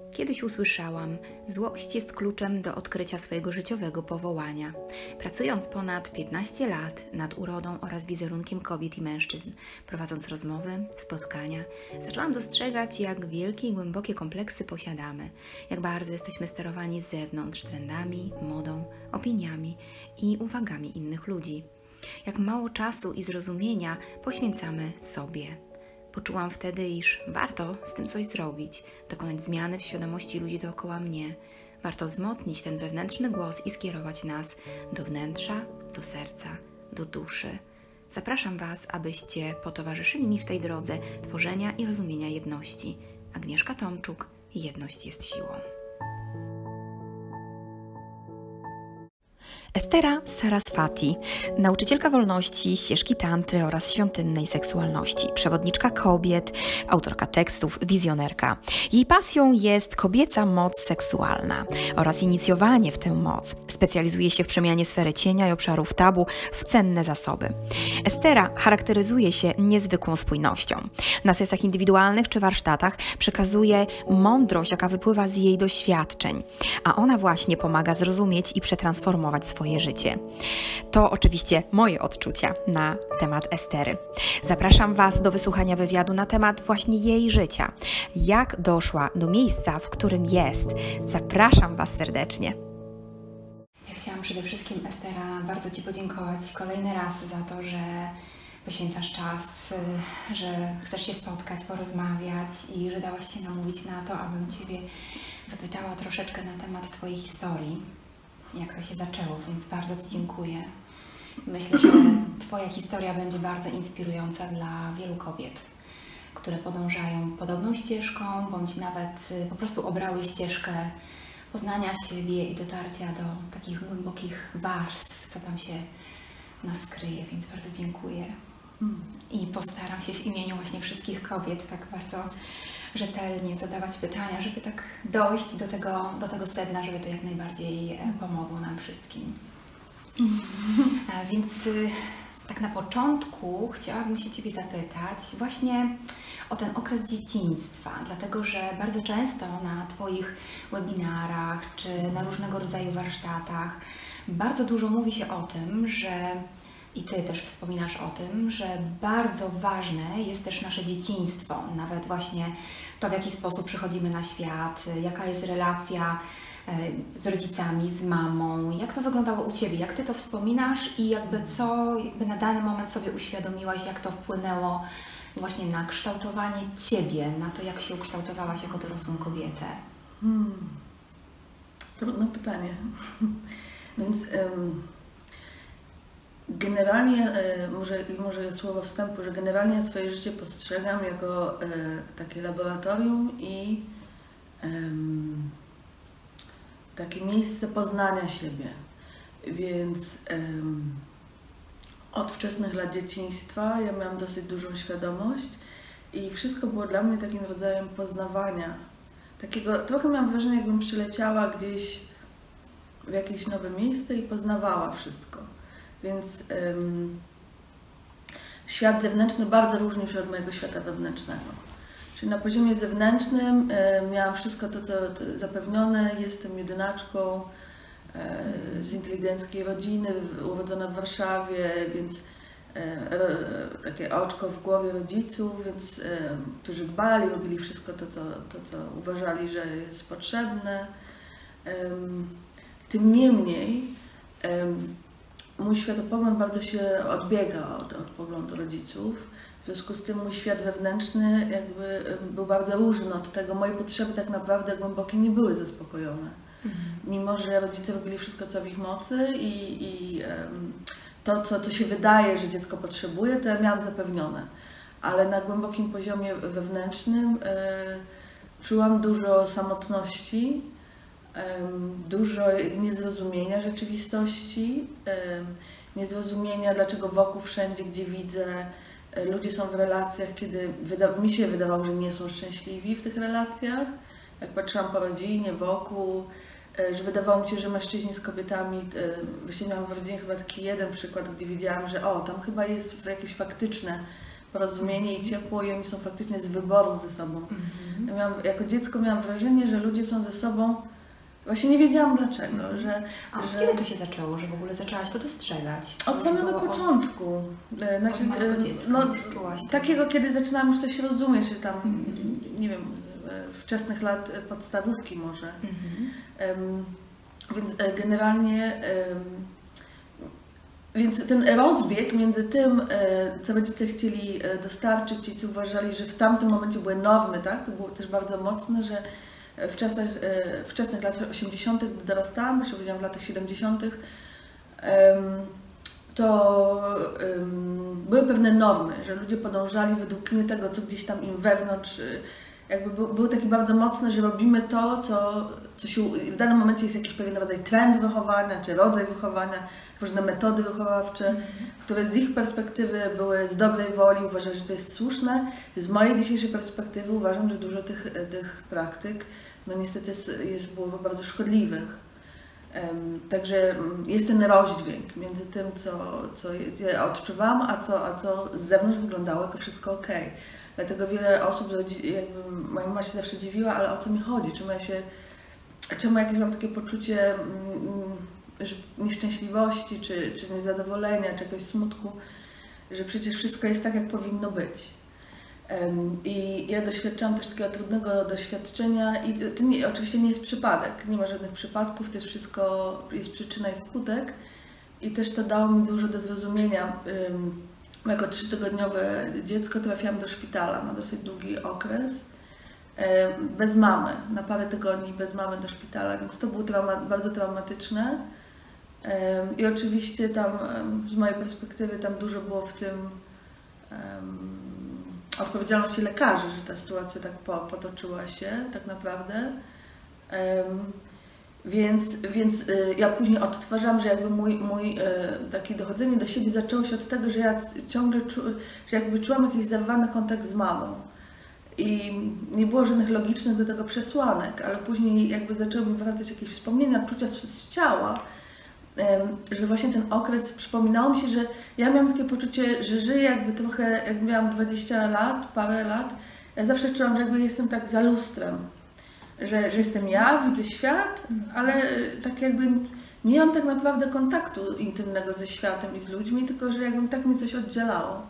Kiedyś usłyszałam, złość jest kluczem do odkrycia swojego życiowego powołania. Pracując ponad 15 lat nad urodą oraz wizerunkiem kobiet i mężczyzn, prowadząc rozmowy, spotkania, zaczęłam dostrzegać, jak wielkie i głębokie kompleksy posiadamy, jak bardzo jesteśmy sterowani z zewnątrz trendami, modą, opiniami i uwagami innych ludzi. Jak mało czasu i zrozumienia poświęcamy sobie. Poczułam wtedy, iż warto z tym coś zrobić, dokonać zmiany w świadomości ludzi dookoła mnie. Warto wzmocnić ten wewnętrzny głos i skierować nas do wnętrza, do serca, do duszy. Zapraszam Was, abyście potowarzyszyli mi w tej drodze tworzenia i rozumienia jedności. Agnieszka Tomczuk, jedność jest siłą. Estera Saraswati, nauczycielka wolności, ścieżki tantry oraz świątynnej seksualności, przewodniczka kobiet, autorka tekstów, wizjonerka. Jej pasją jest kobieca moc seksualna oraz inicjowanie w tę moc. Specjalizuje się w przemianie sfery cienia i obszarów tabu w cenne zasoby. Estera charakteryzuje się niezwykłą spójnością. Na sesjach indywidualnych czy warsztatach przekazuje mądrość, jaka wypływa z jej doświadczeń, a ona właśnie pomaga zrozumieć i przetransformować swoje życie. To oczywiście moje odczucia na temat Estery. Zapraszam Was do wysłuchania wywiadu na temat właśnie jej życia. Jak doszła do miejsca, w którym jest. Zapraszam Was serdecznie. Ja chciałam przede wszystkim, Estera, bardzo Ci podziękować kolejny raz za to, że poświęcasz czas, że chcesz się spotkać, porozmawiać i że dałaś się namówić na to, abym Ciebie wypytała troszeczkę na temat Twojej historii. Jak to się zaczęło, więc bardzo Ci dziękuję. Myślę, że Twoja historia będzie bardzo inspirująca dla wielu kobiet, które podążają podobną ścieżką, bądź nawet po prostu obrały ścieżkę poznania siebie i dotarcia do takich głębokich warstw, co tam się w nas kryje, więc bardzo dziękuję. I postaram się w imieniu właśnie wszystkich kobiet tak bardzo rzetelnie zadawać pytania, żeby tak dojść do tego sedna, żeby to jak najbardziej pomogło nam wszystkim. Więc tak na początku chciałabym się Ciebie zapytać właśnie o ten okres dzieciństwa, dlatego że bardzo często na Twoich webinarach czy na różnego rodzaju warsztatach bardzo dużo mówi się o tym, że i Ty też wspominasz o tym, że bardzo ważne jest też nasze dzieciństwo, nawet właśnie to, w jaki sposób przychodzimy na świat, jaka jest relacja z rodzicami, z mamą, jak to wyglądało u Ciebie, jak Ty to wspominasz i co na dany moment sobie uświadomiłaś, jak to wpłynęło właśnie na kształtowanie Ciebie, na to, jak się ukształtowałaś jako dorosłą kobietę? Trudne pytanie. No więc generalnie, może słowo wstępu, że generalnie ja swoje życie postrzegam jako takie laboratorium i takie miejsce poznania siebie. Więc od wczesnych lat dzieciństwa ja miałam dosyć dużą świadomość i wszystko było dla mnie takim rodzajem poznawania. Takiego, trochę miałam wrażenie, jakbym przyleciała gdzieś w jakieś nowe miejsce i poznawała wszystko. Więc świat zewnętrzny bardzo różnił się od mojego świata wewnętrznego. Czyli na poziomie zewnętrznym miałam wszystko to, co zapewnione. Jestem jedynaczką z inteligenckiej rodziny, urodzona w Warszawie, więc takie oczko w głowie rodziców, więc którzy dbali, robili wszystko to, co uważali, że jest potrzebne. Tym niemniej mój światopogląd bardzo się odbiega od poglądu rodziców. W związku z tym mój świat wewnętrzny jakby był bardzo różny od tego. Moje potrzeby tak naprawdę głębokie nie były zaspokojone. Mimo że rodzice robili wszystko, co w ich mocy i to, co się wydaje, że dziecko potrzebuje, to ja miałam zapewnione. Ale na głębokim poziomie wewnętrznym czułam dużo samotności, dużo niezrozumienia rzeczywistości, niezrozumienia, dlaczego wokół wszędzie, gdzie widzę, ludzie są w relacjach, kiedy mi się wydawało, że nie są szczęśliwi w tych relacjach. Jak patrzyłam po rodzinie, wokół, że wydawało mi się, że mężczyźni z kobietami, właśnie miałam w rodzinie chyba taki jeden przykład, gdzie widziałam, że tam chyba jest jakieś faktyczne porozumienie i ciepło i oni są faktycznie z wyboru ze sobą. Ja jako dziecko miałam wrażenie, że ludzie są ze sobą, właśnie nie wiedziałam dlaczego. A kiedy to się zaczęło, że w ogóle zaczęłaś to dostrzegać? Od samego początku. Znaczy, od dziecka takiego, kiedy zaczynałam już coś rozumieć, że tam, nie wiem, wczesnych lat podstawówki może. Więc generalnie więc ten rozbieg między tym, co rodzice chcieli dostarczyć i co uważali, że w tamtym momencie były normy, tak? To było też bardzo mocne, że wczesnych latach 80., gdy dorastałam, jeszcze powiedziałam w latach 70., to były pewne normy, że ludzie podążali według nie tego, co gdzieś tam im wewnątrz, jakby był taki bardzo mocny, że robimy to, co się w danym momencie jest jakiś pewien rodzaj trend wychowania, czy rodzaj wychowania, różne metody wychowawcze, które z ich perspektywy były z dobrej woli, uważali, że to jest słuszne. Z mojej dzisiejszej perspektywy uważam, że dużo tych praktyk no niestety było bardzo szkodliwych. Także jest ten rozdźwięk między tym, co ja odczuwam, a co z zewnątrz wyglądało jako wszystko ok. Dlatego wiele osób, jakby moja mama się zawsze dziwiła, ale o co mi chodzi? Czemu jakieś mam takie poczucie nieszczęśliwości, czy niezadowolenia, czy jakiegoś smutku, że przecież wszystko jest tak, jak powinno być. I ja doświadczałam też takiego trudnego doświadczenia i to oczywiście nie jest przypadek, nie ma żadnych przypadków, to jest wszystko, jest przyczyna i skutek i też to dało mi dużo do zrozumienia. Jako 3-tygodniowe dziecko trafiłam do szpitala na dosyć długi okres, bez mamy, na parę tygodni bez mamy do szpitala, więc to było bardzo traumatyczne. I oczywiście tam z mojej perspektywy tam dużo było w tym odpowiedzialności lekarzy, że ta sytuacja tak potoczyła się tak naprawdę. Więc ja później odtwarzam, że jakby mój takie dochodzenie do siebie zaczęło się od tego, że ja ciągle że jakby czułam jakiś zerwany kontakt z mamą. I nie było żadnych logicznych do tego przesłanek, ale później jakby zaczęły mi wracać jakieś wspomnienia, czucia z ciała, że właśnie ten okres, przypominało mi się, że ja miałam takie poczucie, że żyję jakby trochę, jak miałam 20 lat, parę lat, ja zawsze czułam, że jakby jestem tak za lustrem, że jestem ja, widzę świat, ale tak jakby nie mam tak naprawdę kontaktu intymnego ze światem i z ludźmi, tylko że jakby tak mnie coś oddzielało.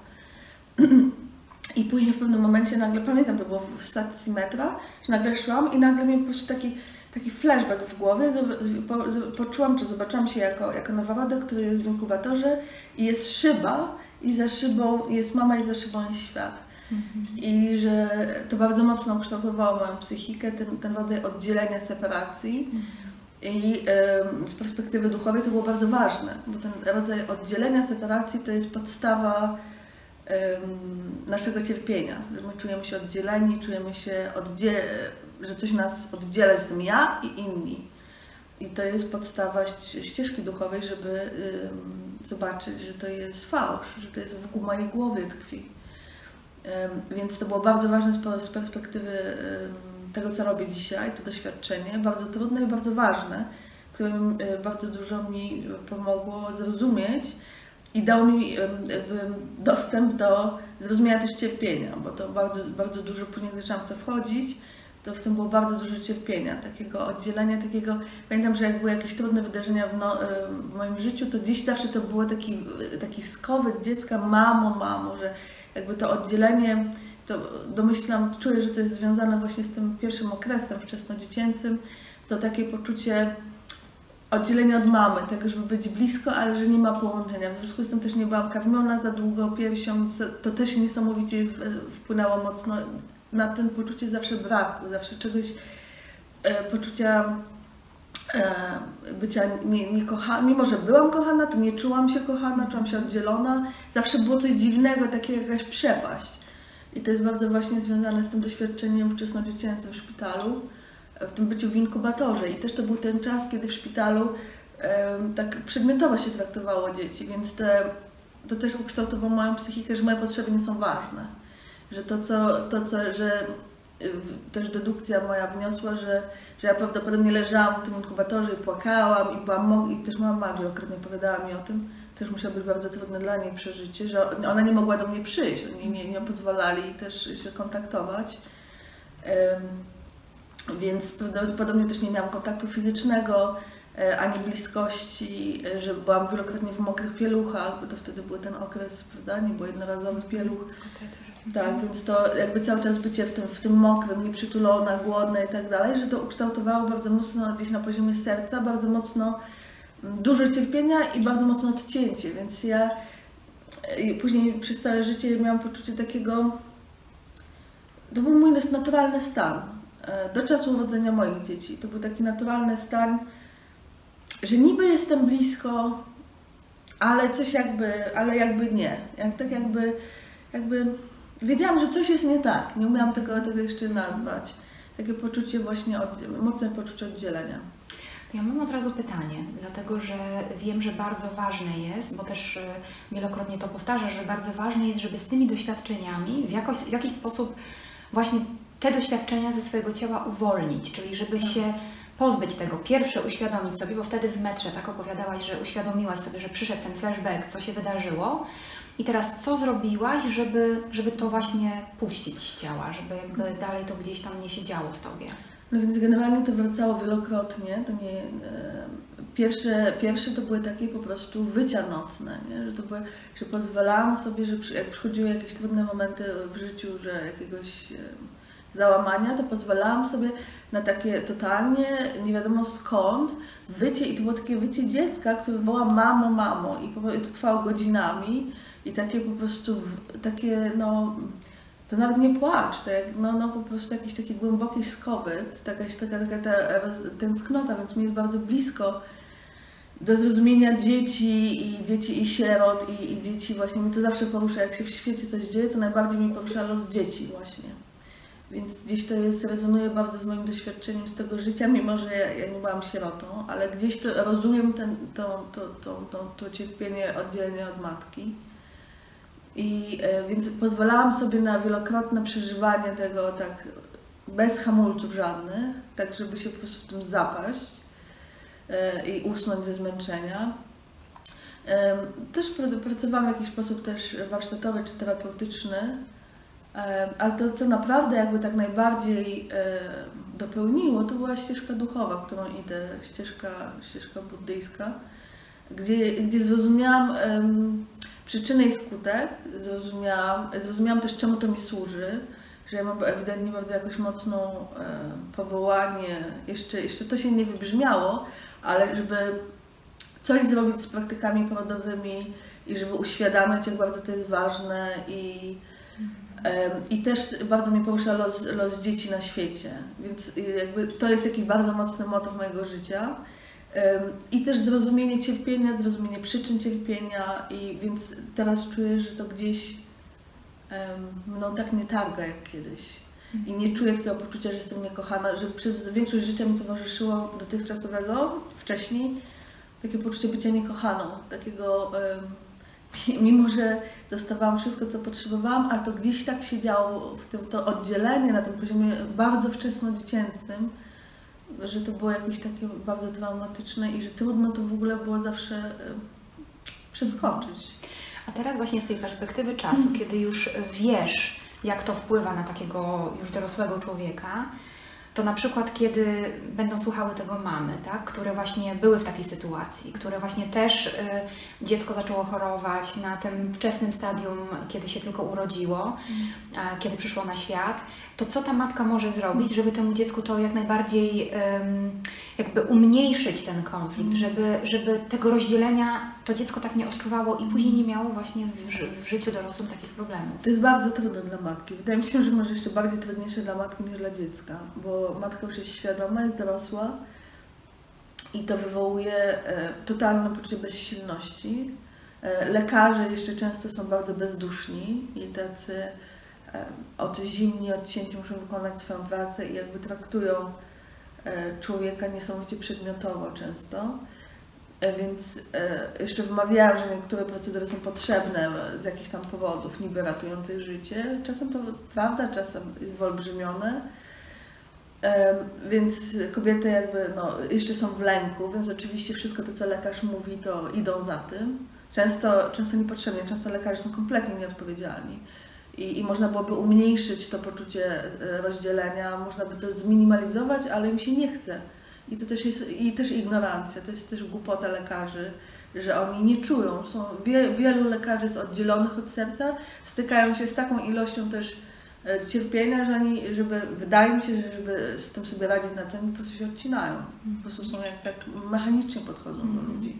I później w pewnym momencie nagle, pamiętam, to było w stacji metra, że nagle szłam i nagle miałam po prostu taki flashback w głowie, poczułam, czy zobaczyłam się jako noworodek, który jest w inkubatorze i jest szyba i za szybą jest mama i za szybą jest świat. I że to bardzo mocno ukształtowało moją psychikę, ten rodzaj oddzielenia, separacji. I z perspektywy duchowej to było bardzo ważne, bo ten rodzaj oddzielenia, separacji to jest podstawa naszego cierpienia, że my czujemy się oddzieleni, czujemy się że coś nas oddziela, że jestem ja i inni. I to jest podstawa ścieżki duchowej, żeby zobaczyć, że to jest fałsz, że to jest w mojej głowie tkwi. Więc to było bardzo ważne z perspektywy tego, co robię dzisiaj, to doświadczenie, bardzo trudne i bardzo ważne, które bardzo dużo mi pomogło zrozumieć i dało mi dostęp do zrozumienia też cierpienia, bo to bardzo dużo, później jak zaczęłam w to wchodzić, to w tym było bardzo dużo cierpienia, takiego oddzielenia, takiego, pamiętam, że jak były jakieś trudne wydarzenia w moim życiu, to gdzieś zawsze to było taki skowyt dziecka, mamo, że jakby to oddzielenie, to czuję, że to jest związane właśnie z tym pierwszym okresem wczesnodziecięcym, to takie poczucie oddzielenia od mamy, tego, żeby być blisko, ale że nie ma połączenia. W związku z tym też nie byłam karmiona za długo piersią, więc to też niesamowicie wpłynęło mocno na ten poczucie zawsze braku, zawsze czegoś, poczucia bycia niekochana. Mimo że byłam kochana, to nie czułam się kochana, czułam się oddzielona. Zawsze było coś dziwnego, takiego jakaś przepaść. I to jest bardzo właśnie związane z tym doświadczeniem wczesnodziecięcym w szpitalu, w tym byciu w inkubatorze. I też to był ten czas, kiedy w szpitalu tak przedmiotowo się traktowało dzieci, więc to też ukształtowało moją psychikę, że moje potrzeby nie są ważne. Że że też dedukcja moja wniosła, że ja prawdopodobnie leżałam w tym inkubatorze i płakałam i też mama wielokrotnie opowiadała mi o tym, też musiało być bardzo trudne dla niej przeżycie, że ona nie mogła do mnie przyjść, oni nie pozwalali też się kontaktować. Więc prawdopodobnie też nie miałam kontaktu fizycznego, ani bliskości, że byłam wielokrotnie w mokrych pieluchach, bo to wtedy był ten okres, prawda, nie było jednorazowych pieluch. Tak, więc to jakby cały czas bycie w tym mokrym, nieprzytulona, głodna i tak dalej, że to ukształtowało bardzo mocno gdzieś na poziomie serca, bardzo mocno dużo cierpienia i bardzo mocno odcięcie, więc ja później przez całe życie miałam poczucie takiego, to był mój naturalny stan. Do czasu urodzenia moich dzieci. To był taki naturalny stan, że niby jestem blisko, ale coś ale jakby nie. Tak jakby wiedziałam, że coś jest nie tak. Nie umiałam tego jeszcze nazwać. Takie poczucie właśnie, mocne poczucie oddzielenia. Ja mam od razu pytanie, dlatego że wiem, że bardzo ważne jest, bo też wielokrotnie to powtarzasz, że bardzo ważne jest, żeby z tymi doświadczeniami w jakiś sposób właśnie te doświadczenia ze swojego ciała uwolnić, czyli żeby się pozbyć tego. Pierwsze uświadomić sobie, bo wtedy w metrze tak opowiadałaś, że uświadomiłaś sobie, że przyszedł ten flashback, co się wydarzyło. I teraz co zrobiłaś, żeby to właśnie puścić z ciała, żeby jakby dalej to gdzieś tam nie siedziało w tobie? No więc generalnie to wracało wielokrotnie. To nie, pierwsze to były takie po prostu wycia nocne, nie? Że pozwalałam sobie, że jak przychodziły jakieś trudne momenty w życiu, że jakiegoś załamania, to pozwalałam sobie na takie totalnie nie wiadomo skąd wycie i to było takie wycie dziecka, które woła mamo, mamo i to trwało godzinami i takie po prostu, takie no, to nawet nie płacz, to jak po prostu jakiś taki głęboki skowyt, taka ta tęsknota, więc mi jest bardzo blisko do zrozumienia dzieci i sierot i dzieci właśnie, mnie to zawsze porusza, jak się w świecie coś dzieje, to najbardziej mnie porusza los dzieci właśnie. Więc gdzieś to rezonuje bardzo z moim doświadczeniem z tego życia, mimo że ja nie byłam sierotą, ale gdzieś to rozumiem to cierpienie oddzielenia od matki. Więc pozwalałam sobie na wielokrotne przeżywanie tego tak bez hamulców żadnych, tak żeby się po prostu w tym zapaść i usnąć ze zmęczenia. Też pracowałam w jakiś sposób też warsztatowy czy terapeutyczny, ale to, co naprawdę jakby tak najbardziej dopełniło, to była ścieżka duchowa, którą idę, ścieżka buddyjska, gdzie zrozumiałam przyczynę i skutek, zrozumiałam też, czemu to mi służy, że ja mam ewidentnie bardzo jakoś mocną powołanie, jeszcze to się nie wybrzmiało, ale żeby coś zrobić z praktykami porodowymi i żeby uświadamiać, jak bardzo to jest ważne i też bardzo mnie porusza los dzieci na świecie, więc jakby to jest jakiś bardzo mocny motyw mojego życia. I też zrozumienie cierpienia, zrozumienie przyczyn cierpienia i więc teraz czuję, że to gdzieś tak nie targa jak kiedyś. I nie czuję takiego poczucia, że jestem niekochana, że przez większość życia mi towarzyszyło dotychczasowego, wcześniej, takie poczucie bycia niekochaną, takiego, mimo że dostawałam wszystko, co potrzebowałam, ale to gdzieś tak się działo, to oddzielenie na tym poziomie bardzo wczesnodziecięcym, że to było jakieś takie bardzo traumatyczne i że trudno to w ogóle było zawsze przeskoczyć. A teraz właśnie z tej perspektywy czasu, kiedy już wiesz, jak to wpływa na takiego już dorosłego człowieka, to na przykład kiedy będą słuchały tego mamy, tak, które właśnie były w takiej sytuacji, które właśnie też dziecko zaczęło chorować na tym wczesnym stadium, kiedy się tylko urodziło, kiedy przyszło na świat, to co ta matka może zrobić, żeby temu dziecku to jak najbardziej jakby umniejszyć ten konflikt, żeby tego rozdzielenia to dziecko tak nie odczuwało i później nie miało właśnie w życiu dorosłym takich problemów. To jest bardzo trudne dla matki. Wydaje mi się, że może jeszcze bardziej trudniejsze dla matki niż dla dziecka, bo matka już jest świadoma, jest dorosła i to wywołuje totalne poczucie bezsilności. Lekarze jeszcze często są bardzo bezduszni i tacy zimni, odcięci, muszą wykonać swoją pracę i jakby traktują człowieka niesamowicie przedmiotowo często. Więc jeszcze wymawiają, że niektóre procedury są potrzebne z jakichś tam powodów, niby ratujących życie. Czasem to prawda, czasem jest wyolbrzymione. Więc kobiety jakby jeszcze są w lęku, więc oczywiście wszystko to, co lekarz mówi, to idą za tym. często niepotrzebnie, często lekarze są kompletnie nieodpowiedzialni. I można byłoby umniejszyć to poczucie rozdzielenia, można by to zminimalizować, ale im się nie chce. I to też jest też ignorancja, to jest też głupota lekarzy, że oni nie czują. Wielu lekarzy jest oddzielonych od serca, stykają się z taką ilością też cierpienia, że wydaje mi się, że żeby z tym sobie radzić na co dzień, po prostu się odcinają. Po prostu są jak tak mechanicznie podchodzą do ludzi.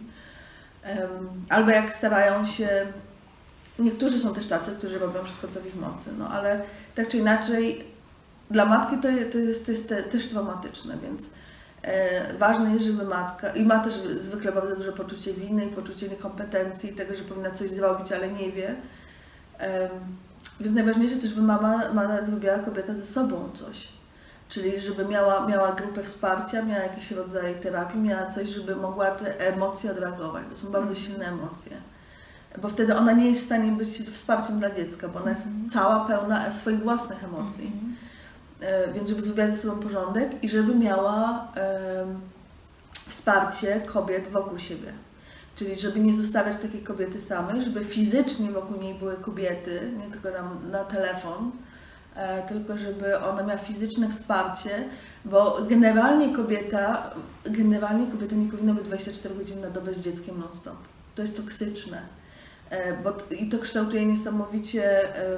Albo jak starają się, niektórzy są też tacy, którzy robią wszystko co w ich mocy, no ale tak czy inaczej dla matki to jest też traumatyczne, więc ważne jest, żeby matka, i ma też zwykle bardzo duże poczucie winy i poczucie niekompetencji, tego, że powinna coś zrobić, ale nie wie. Więc najważniejsze też, żeby mama zrobiła kobieta ze sobą coś. Czyli żeby miała grupę wsparcia, miała jakiś rodzaj terapii, miała coś, żeby mogła te emocje odreagować, bo są bardzo silne emocje. Bo wtedy ona nie jest w stanie być wsparciem dla dziecka, bo ona jest cała pełna swoich własnych emocji. Więc żeby zrobiła ze sobą porządek i żeby miała wsparcie kobiet wokół siebie. Czyli żeby nie zostawiać takiej kobiety samej, żeby fizycznie wokół niej były kobiety, nie tylko na telefon, tylko żeby ona miała fizyczne wsparcie, bo generalnie kobieta nie powinna być 24 godziny na dobę z dzieckiem non-stop. To jest toksyczne. I to kształtuje niesamowicie,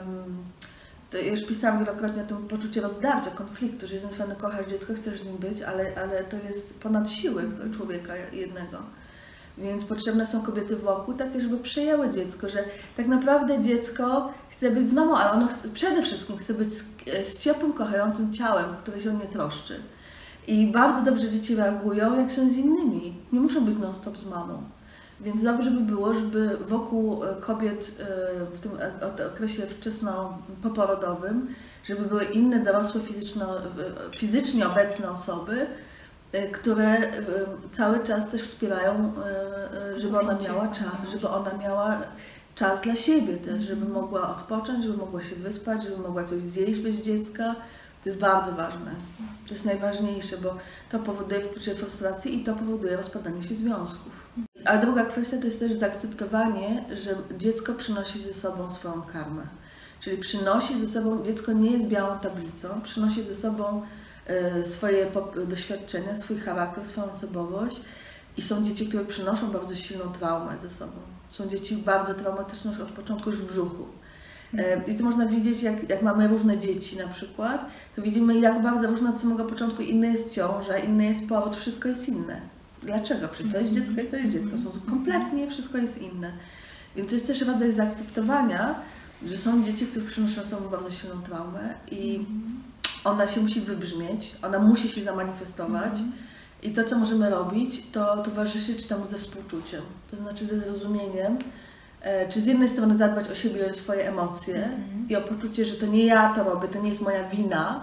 to ja już pisałam wielokrotnie o tym poczucie rozdarcia, konfliktu, że z jednej strony kochasz dziecko, chcesz z nim być, ale to jest ponad siły człowieka jednego. Więc potrzebne są kobiety wokół, takie, żeby przejęły dziecko, że tak naprawdę dziecko chce być z mamą, ale ono przede wszystkim chce być z ciepłym, kochającym ciałem, które się o nie troszczy. I bardzo dobrze dzieci reagują, jak są z innymi. Nie muszą być non-stop z mamą. Więc dobrze by było, żeby wokół kobiet w tym okresie wczesnopoporodowym, żeby były inne dorosłe fizycznie obecne osoby, które cały czas też wspierają, żeby ona miała czas dla siebie też, żeby mogła odpocząć, żeby mogła się wyspać, żeby mogła coś zjeść bez dziecka. To jest bardzo ważne. To jest najważniejsze, bo to powoduje poczucie frustracji i to powoduje rozpadanie się związków. A druga kwestia to jest też zaakceptowanie, że dziecko przynosi ze sobą swoją karmę. Czyli przynosi ze sobą, dziecko nie jest białą tablicą, przynosi ze sobą swoje doświadczenia, swój charakter, swoją osobowość i są dzieci, które przynoszą bardzo silną traumę ze sobą. Są dzieci bardzo traumatyczne już od początku, już w brzuchu. I to można widzieć, jak mamy różne dzieci na przykład, to widzimy, jak bardzo różne od samego początku, inne jest ciąża, inny jest poród, wszystko jest inne. Dlaczego? Przecież to jest dziecko i to jest dziecko. Są kompletnie, wszystko jest inne. Więc to jest też rodzaj zaakceptowania, że są dzieci, które przynoszą sobą bardzo silną traumę i ona się musi wybrzmieć, ona musi się zamanifestować i to, co możemy robić, to towarzyszyć temu ze współczuciem, to znaczy ze zrozumieniem, czy z jednej strony zadbać o siebie i o swoje emocje i o poczucie, że to nie ja to robię, to nie jest moja wina,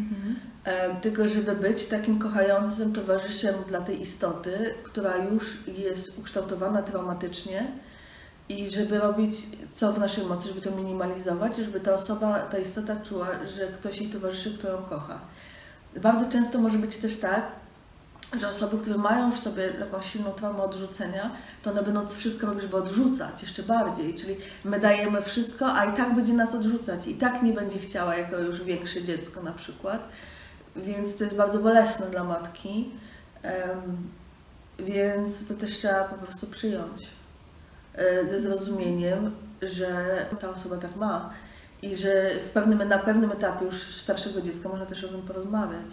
tylko żeby być takim kochającym towarzyszem dla tej istoty, która już jest ukształtowana traumatycznie i żeby robić co w naszej mocy, żeby to minimalizować, żeby ta istota czuła, że ktoś jej towarzyszy, kto ją kocha. Bardzo często może być też tak, że osoby, które mają w sobie taką silną traumę odrzucenia, to one będą wszystko robić, żeby odrzucać jeszcze bardziej. Czyli my dajemy wszystko, a i tak będzie nas odrzucać. I tak nie będzie chciała jako już większe dziecko na przykład. Więc to jest bardzo bolesne dla matki. Więc to też trzeba po prostu przyjąć. Ze zrozumieniem, że ta osoba tak ma. I że na pewnym etapie już starszego dziecka można też o tym porozmawiać.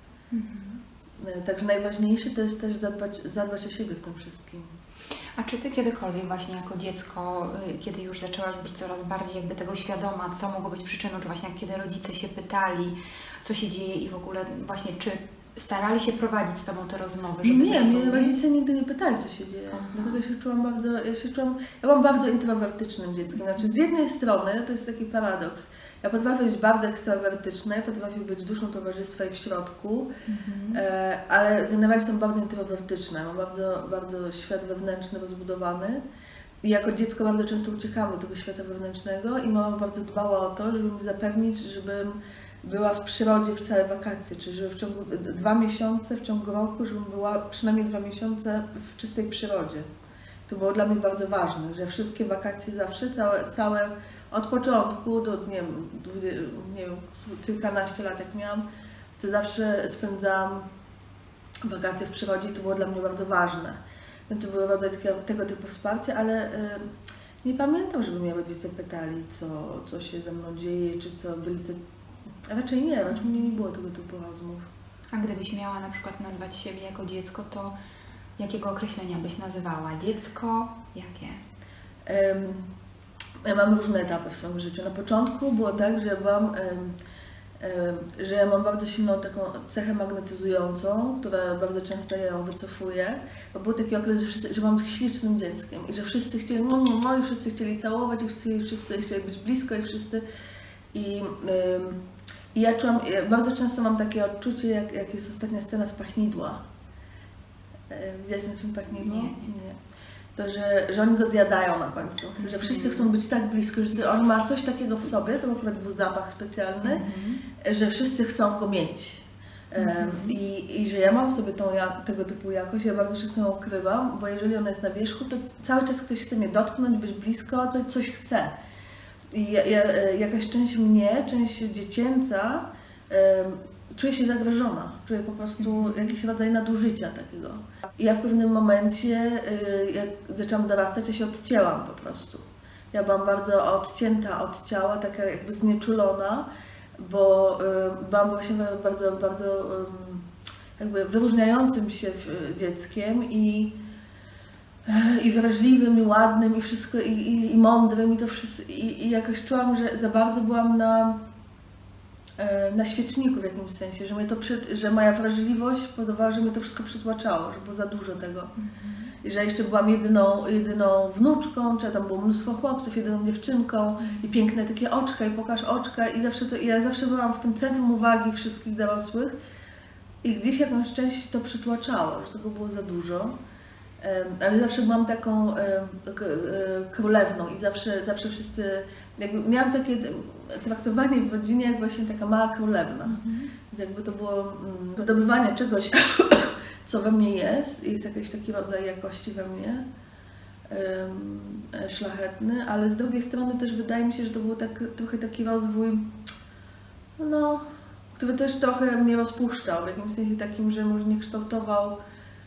Także najważniejsze to jest też zadbać o siebie w tym wszystkim. A czy Ty kiedykolwiek właśnie jako dziecko, kiedy już zaczęłaś być coraz bardziej jakby tego świadoma, co mogło być przyczyną, czy właśnie kiedy rodzice się pytali, co się dzieje i w ogóle właśnie czy starali się prowadzić z Tobą te rozmowy, żeby zrozumieć? Nie, rodzice nigdy nie pytali, co się dzieje. Dlatego ja byłam bardzo introwertycznym dzieckiem. Znaczy z jednej strony to jest taki paradoks. Ja potrafię być bardzo ekstrawertyczna, potrafię być duszą towarzystwa i w środku, ale generalnie jestem bardzo introwertyczna. Mam bardzo świat wewnętrzny rozbudowany. I jako dziecko bardzo często uciekałam do tego świata wewnętrznego i mama bardzo dbała o to, żeby mi zapewnić, żebym była w przyrodzie w całe wakacje, czyli żeby w ciągu 2 miesiące, w ciągu roku, żebym była przynajmniej 2 miesiące w czystej przyrodzie. To było dla mnie bardzo ważne, że wszystkie wakacje zawsze, całe od początku do, nie wiem, kilkanaście lat jak miałam, to zawsze spędzałam wakacje w przyrodzie i to było dla mnie bardzo ważne. Więc to było rodzaj tego typu wsparcie, ale nie pamiętam, żeby mnie rodzice pytali, co się ze mną dzieje, czy co byli coś. Raczej nie, raczej u mnie nie było tego typu rozmów. A gdybyś miała na przykład nazwać siebie jako dziecko, to jakiego określenia byś nazywała? Dziecko jakie? Ja mam różne etapy w swoim życiu. Na początku było tak, że ja mam bardzo silną taką cechę magnetyzującą, która bardzo często ja ją wycofuję, bo był taki okres, że byłam ślicznym dzieckiem i że wszyscy chcieli, i wszyscy chcieli całować, i wszyscy chcieli być blisko, i wszyscy... I ja czułam, bardzo często mam takie odczucie, jak jest ostatnia scena z Pachnidła. Widziałaś ten film Pachnidło? Nie. To, że oni go zjadają na końcu, że wszyscy chcą być tak blisko, że on ma coś takiego w sobie, to akurat był zapach specjalny, że wszyscy chcą go mieć. I że ja mam w sobie tego typu jakość, ja bardzo często ją ukrywam, bo jeżeli ona jest na wierzchu, to cały czas ktoś chce mnie dotknąć, być blisko, to coś chce. I jakaś część mnie, część dziecięca, czuję się zagrożona, czuję po prostu jakiś rodzaj nadużycia takiego. I ja w pewnym momencie, jak zaczęłam dorastać, ja się odcięłam po prostu. Ja byłam bardzo odcięta od ciała, taka jakby znieczulona, bo byłam właśnie bardzo jakby wyróżniającym się dzieckiem i wrażliwym, i ładnym, i wszystko, i mądrym, i to wszystko. I jakoś czułam, że za bardzo byłam na świeczniku w jakimś sensie, że moja wrażliwość powodowała, że mnie to wszystko przytłaczało, że było za dużo tego. I że jeszcze byłam jedyną wnuczką, czy tam było mnóstwo chłopców, jedyną dziewczynką i piękne takie oczka, i pokaż oczka, i ja zawsze byłam w tym centrum uwagi wszystkich dorosłych i gdzieś jakąś część to przytłaczało, że tego było za dużo. Ale zawsze byłam taką królewną i zawsze wszyscy, jakby miałam takie traktowanie w rodzinie jak właśnie taka mała królewna. Jakby to było wydobywanie czegoś, co we mnie jest jakiś taki rodzaj jakości we mnie, szlachetny, ale z drugiej strony też wydaje mi się, że to był trochę taki rozwój, który też trochę mnie rozpuszczał, w jakimś sensie takim, że może nie kształtował,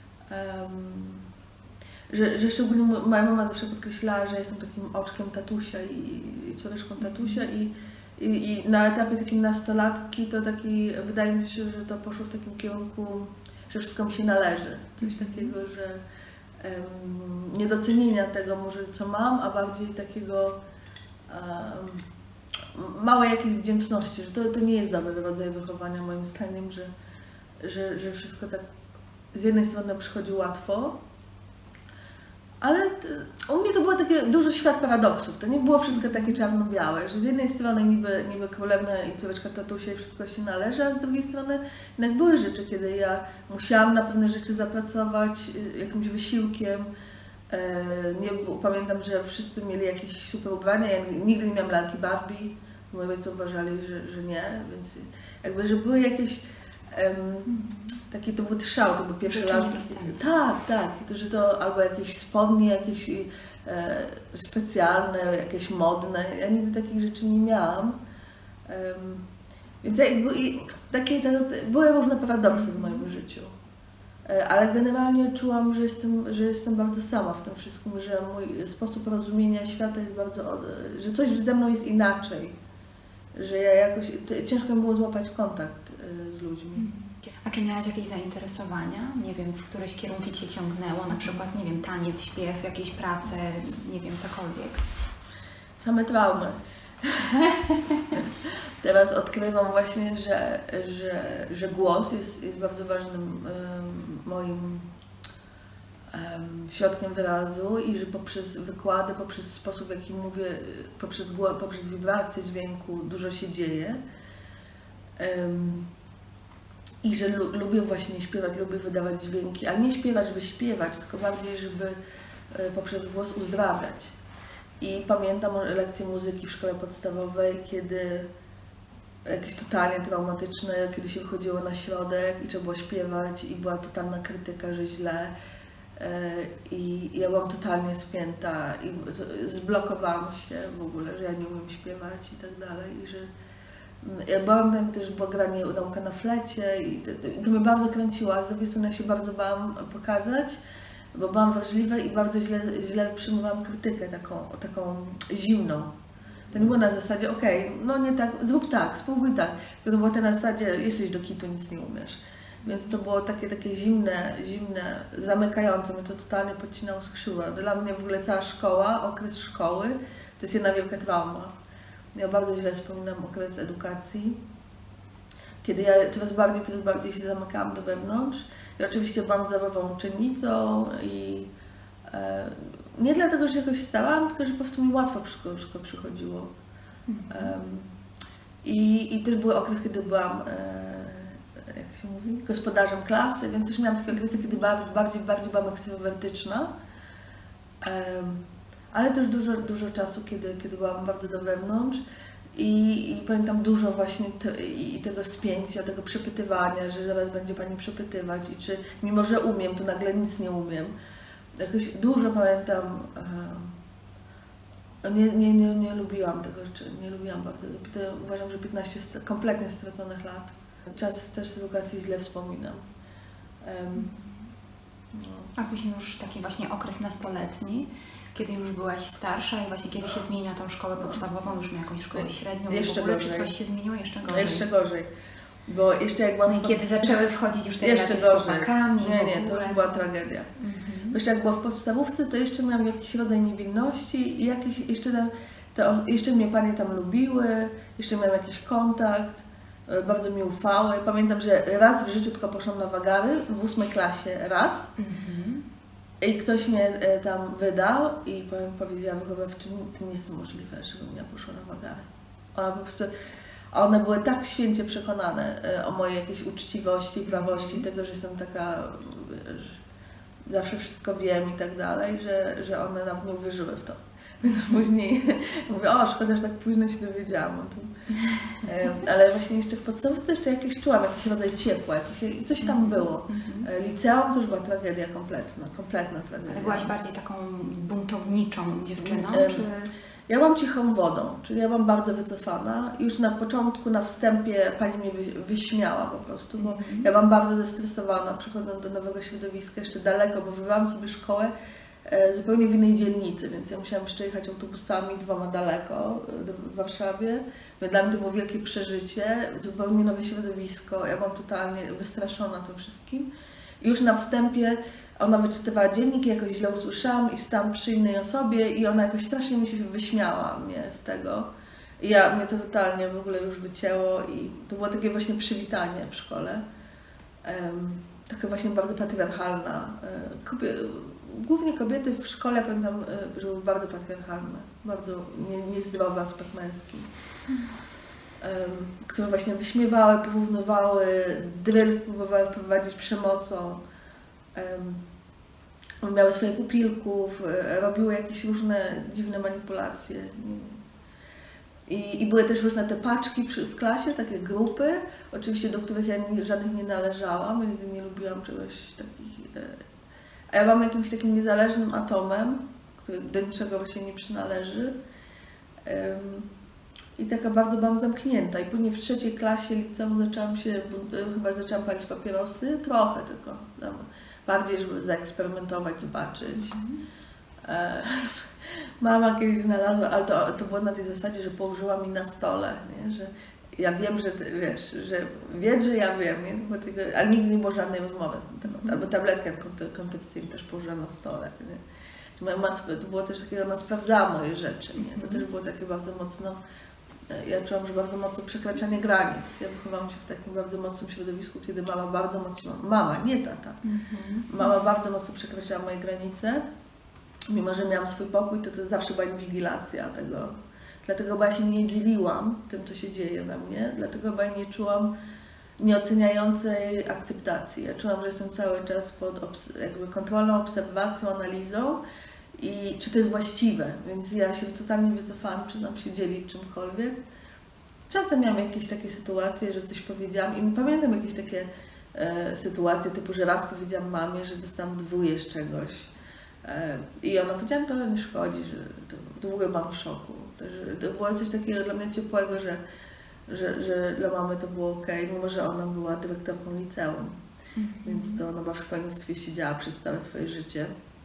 że szczególnie moja mama zawsze podkreślała, że jestem takim oczkiem tatusia i córeczką tatusia i na etapie takim nastolatki to taki, wydaje mi się, że to poszło w takim kierunku, że wszystko mi się należy. Coś takiego, że niedocenienia tego może co mam, a bardziej takiego małej jakiejś wdzięczności, że to nie jest dobry rodzaj wychowania moim zdaniem, że wszystko tak z jednej strony przychodzi łatwo, ale u mnie to było takie dużo świat paradoksów. To nie było wszystko takie czarno-białe, że z jednej strony niby królewna i córeczka tatusia i wszystko się należy, a z drugiej strony jednak były rzeczy, kiedy ja musiałam na pewne rzeczy zapracować jakimś wysiłkiem. Pamiętam, że wszyscy mieli jakieś super ubrania, ja nigdy nie miałam lalki Barbie, moi rodzice uważali, że nie, więc jakby, że były jakieś taki to był szał, to był pierwszy lat. Tak. To albo jakieś spodnie, jakieś specjalne, jakieś modne. Ja nigdy takich rzeczy nie miałam. Więc były różne paradoksy w moim życiu. Ale generalnie czułam, że jestem bardzo sama w tym wszystkim, że mój sposób rozumienia świata jest że coś ze mną jest inaczej. Że ja jakoś, ciężko mi było złapać kontakt z ludźmi. A czy miałaś jakieś zainteresowania? Nie wiem, w któreś kierunki Cię ciągnęło? Na przykład, nie wiem, taniec, śpiew, jakieś prace, nie wiem, cokolwiek. Same traumy. Teraz odkrywam właśnie, że głos jest bardzo ważnym moim środkiem wyrazu i że poprzez wykłady, poprzez sposób, w jaki mówię, poprzez wibracje dźwięku dużo się dzieje. I że lubię właśnie śpiewać, lubię wydawać dźwięki, ale nie śpiewać, żeby śpiewać, tylko bardziej, żeby poprzez głos uzdrawiać. I pamiętam lekcje muzyki w szkole podstawowej, kiedy jakieś totalnie traumatyczne, kiedy się wychodziło na środek i trzeba było śpiewać i była totalna krytyka, że źle. I ja byłam totalnie spięta i zblokowałam się w ogóle, że ja nie umiem śpiewać i tak dalej. I że ja byłam tam też, było granie nauka na flecie i to mnie bardzo kręciło, a z drugiej strony ja się bardzo bałam pokazać, bo byłam wrażliwa i bardzo źle przyjmowałam krytykę taką zimną. To nie było na zasadzie, okej, no nie tak, zrób tak, spróbuj tak. To było na zasadzie, jesteś do kitu, nic nie umiesz. Więc to było takie zimne, zamykające, mnie to totalnie podcinało skrzydła. Dla mnie w ogóle cała szkoła, okres szkoły, to jest jedna wielka trauma. Ja bardzo źle wspominam okres edukacji, kiedy ja coraz bardziej się zamykałam do wewnątrz. I oczywiście byłam zdrową uczennicą i nie dlatego, że jakoś stałam, tylko że po prostu mi łatwo wszystko przychodziło. I też był okres, kiedy byłam, jak się mówi, gospodarzem klasy, więc też miałam takie okresy, kiedy bardziej byłam ekstrawertyczna. Ale też dużo czasu, kiedy byłam bardzo do wewnątrz i pamiętam dużo właśnie tego spięcia, tego przepytywania, że zaraz będzie pani przepytywać i czy mimo, że umiem, to nagle nic nie umiem. Jakoś dużo pamiętam, nie lubiłam tego, nie lubiłam bardzo. Uważam, że 15 kompletnie straconych lat. Czas też edukacji źle wspominam. A później już taki właśnie okres nastoletni, kiedy już byłaś starsza i właśnie kiedy się zmienia tą szkołę podstawową już na jakąś szkołę średnią, jeszcze w ogóle, gorzej. Czy coś się zmieniło jeszcze gorzej? Jeszcze gorzej. Bo jeszcze jak byłam kiedy zaczęły wchodzić już te relacje z chłopakami? Nie, to już była tragedia. Bo jeszcze jak była w podstawówce, to jeszcze miałam jakiś rodzaj niewinności i jakieś jeszcze mnie panie tam lubiły, jeszcze miałam jakiś kontakt, bardzo mi ufały. Pamiętam, że raz w życiu tylko poszłam na wagary, w 8 klasie raz. I ktoś mnie tam wydał i powiedziała wychowawczyni, to nie jest możliwe, żebym ja poszła na wagary. One były tak święcie przekonane o mojej jakiejś uczciwości, prawości, tego, że jestem taka, że zawsze wszystko wiem i tak dalej, że one nawet nie uwierzyły w to. Więc później mówię, o szkoda, że tak późno się dowiedziałam o tym. Ale właśnie jeszcze w podstawówce jeszcze jakieś czułam, jakiś rodzaj ciepła, coś tam było. Liceum to już była tragedia kompletna tragedia. Ale byłaś bardziej taką buntowniczą dziewczyną, czy... Ja byłam cichą wodą, czyli ja byłam bardzo wycofana. Już na początku, na wstępie pani mnie wyśmiała po prostu, bo ja byłam bardzo zestresowana, przychodząc do nowego środowiska, jeszcze daleko, bo wybrałam sobie szkołę zupełnie w innej dzielnicy, więc ja musiałam jeszcze jechać autobusami 2 daleko w Warszawie. Dla mnie to było wielkie przeżycie, zupełnie nowe środowisko, ja byłam totalnie wystraszona tym wszystkim. I już na wstępie ona wyczytywała dziennik, jakoś źle usłyszałam i wstałam przy innej osobie i ona jakoś strasznie mi się wyśmiała z tego. I mnie to totalnie w ogóle już wycięło i to było takie właśnie przywitanie w szkole. Taka właśnie bardzo patriarchalna. Głównie kobiety w szkole, pamiętam, że były bardzo patriarchalne, bardzo niezdrowy aspekt męski. Które właśnie wyśmiewały, porównywały, dryl próbowały wprowadzić przemocą. Miały swoje pupilków, robiły jakieś różne dziwne manipulacje. I były też różne te paczki w klasie, takie grupy, oczywiście do których ja żadnych nie należałam, nigdy nie lubiłam czegoś takich. A ja byłam jakimś takim niezależnym atomem, który do niczego właśnie nie przynależy. I taka bardzo byłam zamknięta. I później w 3. klasie liceum zaczęłam palić papierosy, trochę tylko. Bardziej, żeby zaeksperymentować, zobaczyć. Mama kiedyś znalazła, ale to było na tej zasadzie, że położyła mi na stole, nie? Że ja wiem, że ty wiesz, że wiedz, że ja wiem, nie? Ale nigdy nie było żadnej rozmowy na ten temat. Albo tabletkę koncepcyjną też położyła na stole. Nie? Moja mama, to było też takie, ona sprawdzała moje rzeczy, nie? To też było takie bardzo mocno, ja czułam, że bardzo mocno przekraczanie granic. Ja wychowałam się w takim bardzo mocnym środowisku, kiedy mama, nie tata, mama bardzo mocno przekraczała moje granice. Mimo że miałam swój pokój, to zawsze była inwigilacja tego. Dlatego ja się nie dzieliłam tym, co się dzieje we mnie, dlatego nie czułam nieoceniającej akceptacji. Ja czułam, że jestem cały czas pod jakby kontrolną obserwacją, analizą i czy to jest właściwe, więc ja się totalnie wycofałam, przyznam się dzielić czymkolwiek. Czasem miałam jakieś takie sytuacje, że coś powiedziałam i pamiętam jakieś takie sytuacje typu, że raz powiedziałam mamie, że dostałam 2 z czegoś i ona powiedziała, to nie szkodzi, że to w ogóle mam w szoku. To było coś takiego dla mnie ciepłego, że dla mamy to było okej, mimo że ona była dyrektorką liceum, więc to ona była w szkolnictwie, siedziała przez całe swoje życie.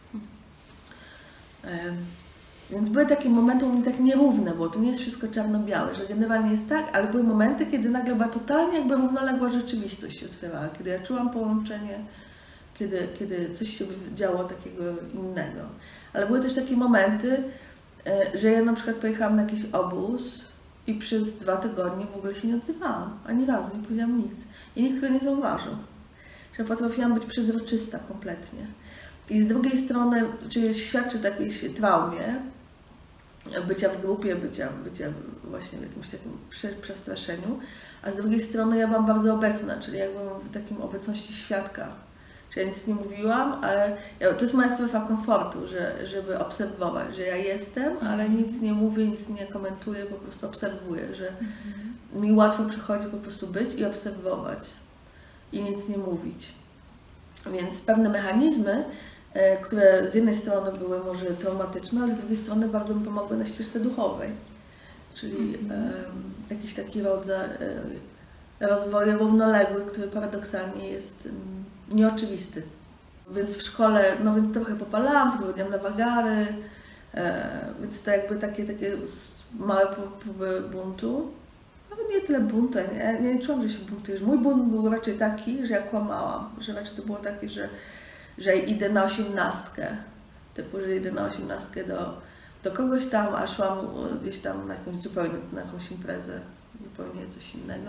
Więc były takie momenty u mnie tak nierówne, bo to nie jest wszystko czarno-białe, że generalnie jest tak, ale były momenty, kiedy nagle była totalnie jakby równoległa rzeczywistość się otwierała, kiedy ja czułam połączenie, kiedy coś się działo takiego innego. Ale były też takie momenty, że ja na przykład pojechałam na jakiś obóz i przez 2 tygodnie w ogóle się nie odzywałam, ani razu, nie powiedziałam nic. I nikt tego nie zauważył. Że potrafiłam być przezroczysta kompletnie. I z drugiej strony, czyli świadczy takiej traumie, bycia w grupie, bycia właśnie w jakimś takim przestraszeniu, a z drugiej strony ja byłam bardzo obecna, czyli ja byłam w takim obecności świadka. Że ja nic nie mówiłam, ale to jest moja strefa komfortu, żeby obserwować, że ja jestem, ale nic nie mówię, nic nie komentuję, po prostu obserwuję, że mi łatwo przychodzi po prostu być i obserwować i nic nie mówić. Więc pewne mechanizmy, które z jednej strony były może traumatyczne, ale z drugiej strony bardzo mi pomogły na ścieżce duchowej. Czyli jakiś taki rodzaj rozwoju równoległy, który paradoksalnie jest nieoczywisty. Więc w szkole, no więc trochę popalałam, trochę chodziłam na wagary, więc to jakby takie małe próby buntu. Nawet nie tyle buntu, ja nie czułam, że się buntujesz. Mój bunt był raczej taki, że ja kłamałam, że raczej to było takie, że idę na 18, typu, że idę na 18 do kogoś tam, a szłam gdzieś tam na jakąś imprezę, zupełnie coś innego.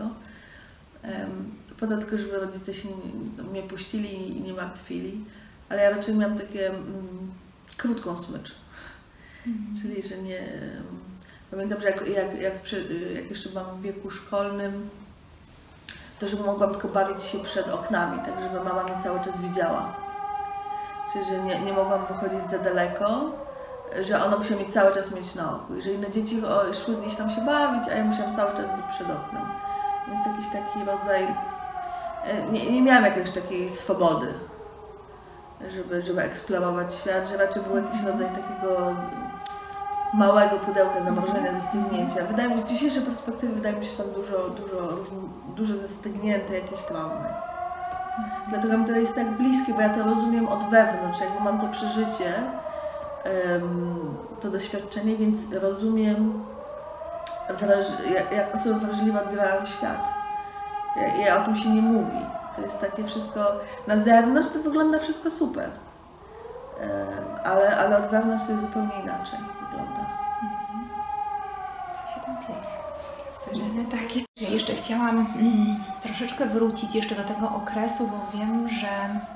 Po to tylko, żeby rodzice się mnie puścili i nie martwili, ale ja raczej miałam takie krótką smycz. Czyli, że nie... Pamiętam, że jak jeszcze byłam w wieku szkolnym, to że mogłam tylko bawić się przed oknami, tak żeby mama mnie cały czas widziała. Czyli, że nie mogłam wychodzić za daleko, że ona musiała mnie cały czas mieć na oku. I że inne dzieci szły gdzieś tam się bawić, a ja musiałam cały czas być przed oknem. Więc jakiś taki rodzaj... Nie miałam jakiejś takiej swobody, żeby eksplorować świat, że raczej był jakiś rodzaj takiego małego pudełka zamrożenia, zastygnięcia. Wydaje mi się, z dzisiejszej perspektywy wydaje mi się tam dużo zastygnięte jakieś traumy. Dlatego mi to jest tak bliskie, bo ja to rozumiem od wewnątrz, jakby mam to przeżycie, to doświadczenie, więc rozumiem, jak osoby wrażliwe odbierają świat. Ja o tym się nie mówi. To jest takie wszystko, na zewnątrz to wygląda wszystko super, ale od wewnątrz to jest zupełnie inaczej wygląda. Co się tam dzieje? Syreny takie. Ja jeszcze chciałam troszeczkę wrócić jeszcze do tego okresu, bo wiem, że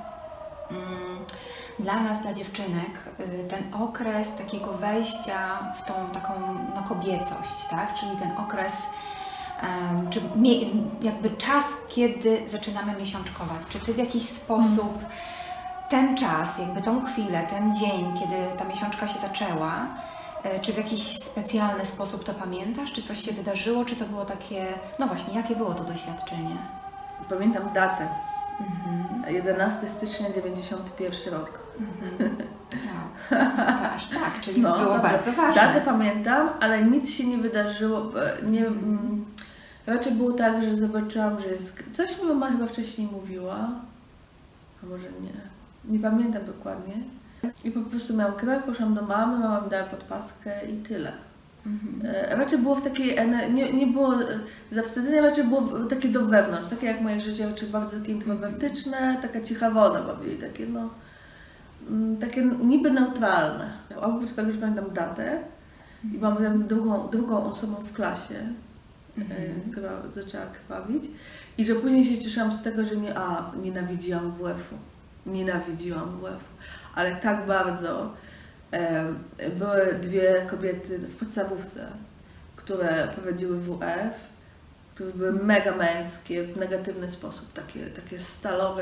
dla nas, dla dziewczynek, ten okres takiego wejścia w tą taką kobiecość, tak? Czyli ten okres, czy jakby czas, kiedy zaczynamy miesiączkować. Czy Ty w jakiś sposób ten czas, jakby tą chwilę, ten dzień, kiedy ta miesiączka się zaczęła, czy w jakiś specjalny sposób to pamiętasz? Czy coś się wydarzyło? Czy to było takie... No właśnie, jakie było to doświadczenie? Pamiętam datę. 11 stycznia 91 rok. Wow. Tak, czyli było bardzo ważne. Datę pamiętam, ale nic się nie wydarzyło. Raczej było tak, że zobaczyłam, że jest... Coś mi mama chyba wcześniej mówiła, a może nie. Nie pamiętam dokładnie. I po prostu miałam krew, poszłam do mamy, mama mi dała podpaskę i tyle. Raczej było w takiej, nie było zawstydzenia, raczej było takie do wewnątrz, takie jak moje życie, raczej bardzo takie introwertyczne, taka cicha woda bardziej, takie niby neutralne. Oprócz tego, że pamiętam datę i byłam drugą osobą w klasie, która zaczęła krwawić i że później się cieszyłam z tego, że nienawidziłam WF-u. Nienawidziłam WF-u, ale tak bardzo. Były 2 kobiety w podstawówce, które prowadziły WF, które były mega męskie w negatywny sposób, takie stalowe,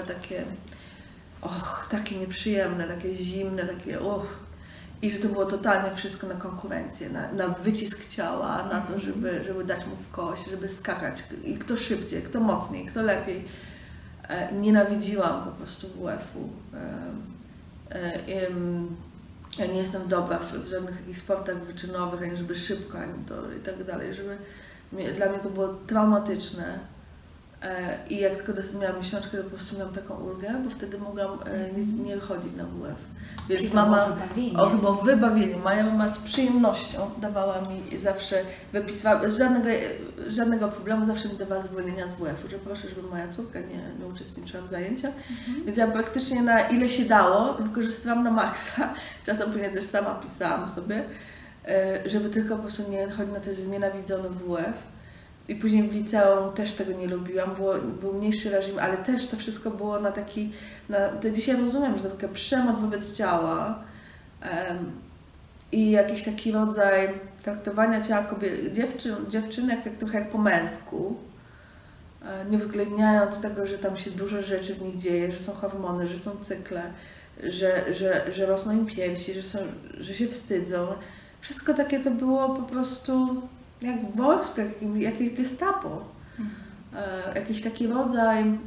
takie nieprzyjemne, takie zimne, i że to było totalnie wszystko na konkurencję, na wycisk ciała, na to, żeby dać mu w kość, żeby skakać i kto szybciej, kto mocniej, kto lepiej. Nienawidziłam po prostu WF-u. Ja nie jestem dobra w żadnych takich sportach wyczynowych, ani żeby szybko, ani to i tak dalej. Dla mnie to było traumatyczne. I jak tylko miałam miesiączkę, to po prostu miałam taką ulgę, bo wtedy mogłam nie chodzić na WF. Więc czyli mama, to było wybawienie. Moja mama z przyjemnością dawała mi zawsze, wypisywała, żadnego problemu, zawsze mi dawała zwolnienia z WF-u, że proszę, żeby moja córka nie uczestniczyła w zajęciach. Więc ja praktycznie na ile się dało, wykorzystywałam na maksa. Czasem później też sama pisałam sobie, żeby tylko po prostu nie chodzić na ten znienawidzony WF. I później w liceum też tego nie lubiłam, był mniejszy reżim, ale też to wszystko było na taki, to dzisiaj rozumiem, że to taka przemoc wobec ciała i jakiś taki rodzaj traktowania ciała dziewczynek tak trochę jak po męsku, nie uwzględniając tego, że tam się dużo rzeczy w nich dzieje, że są hormony, że są cykle, że rosną im piersi, że się wstydzą. Wszystko takie to było po prostu jak w wojsku, jakieś gestapo. Jakiś taki rodzaj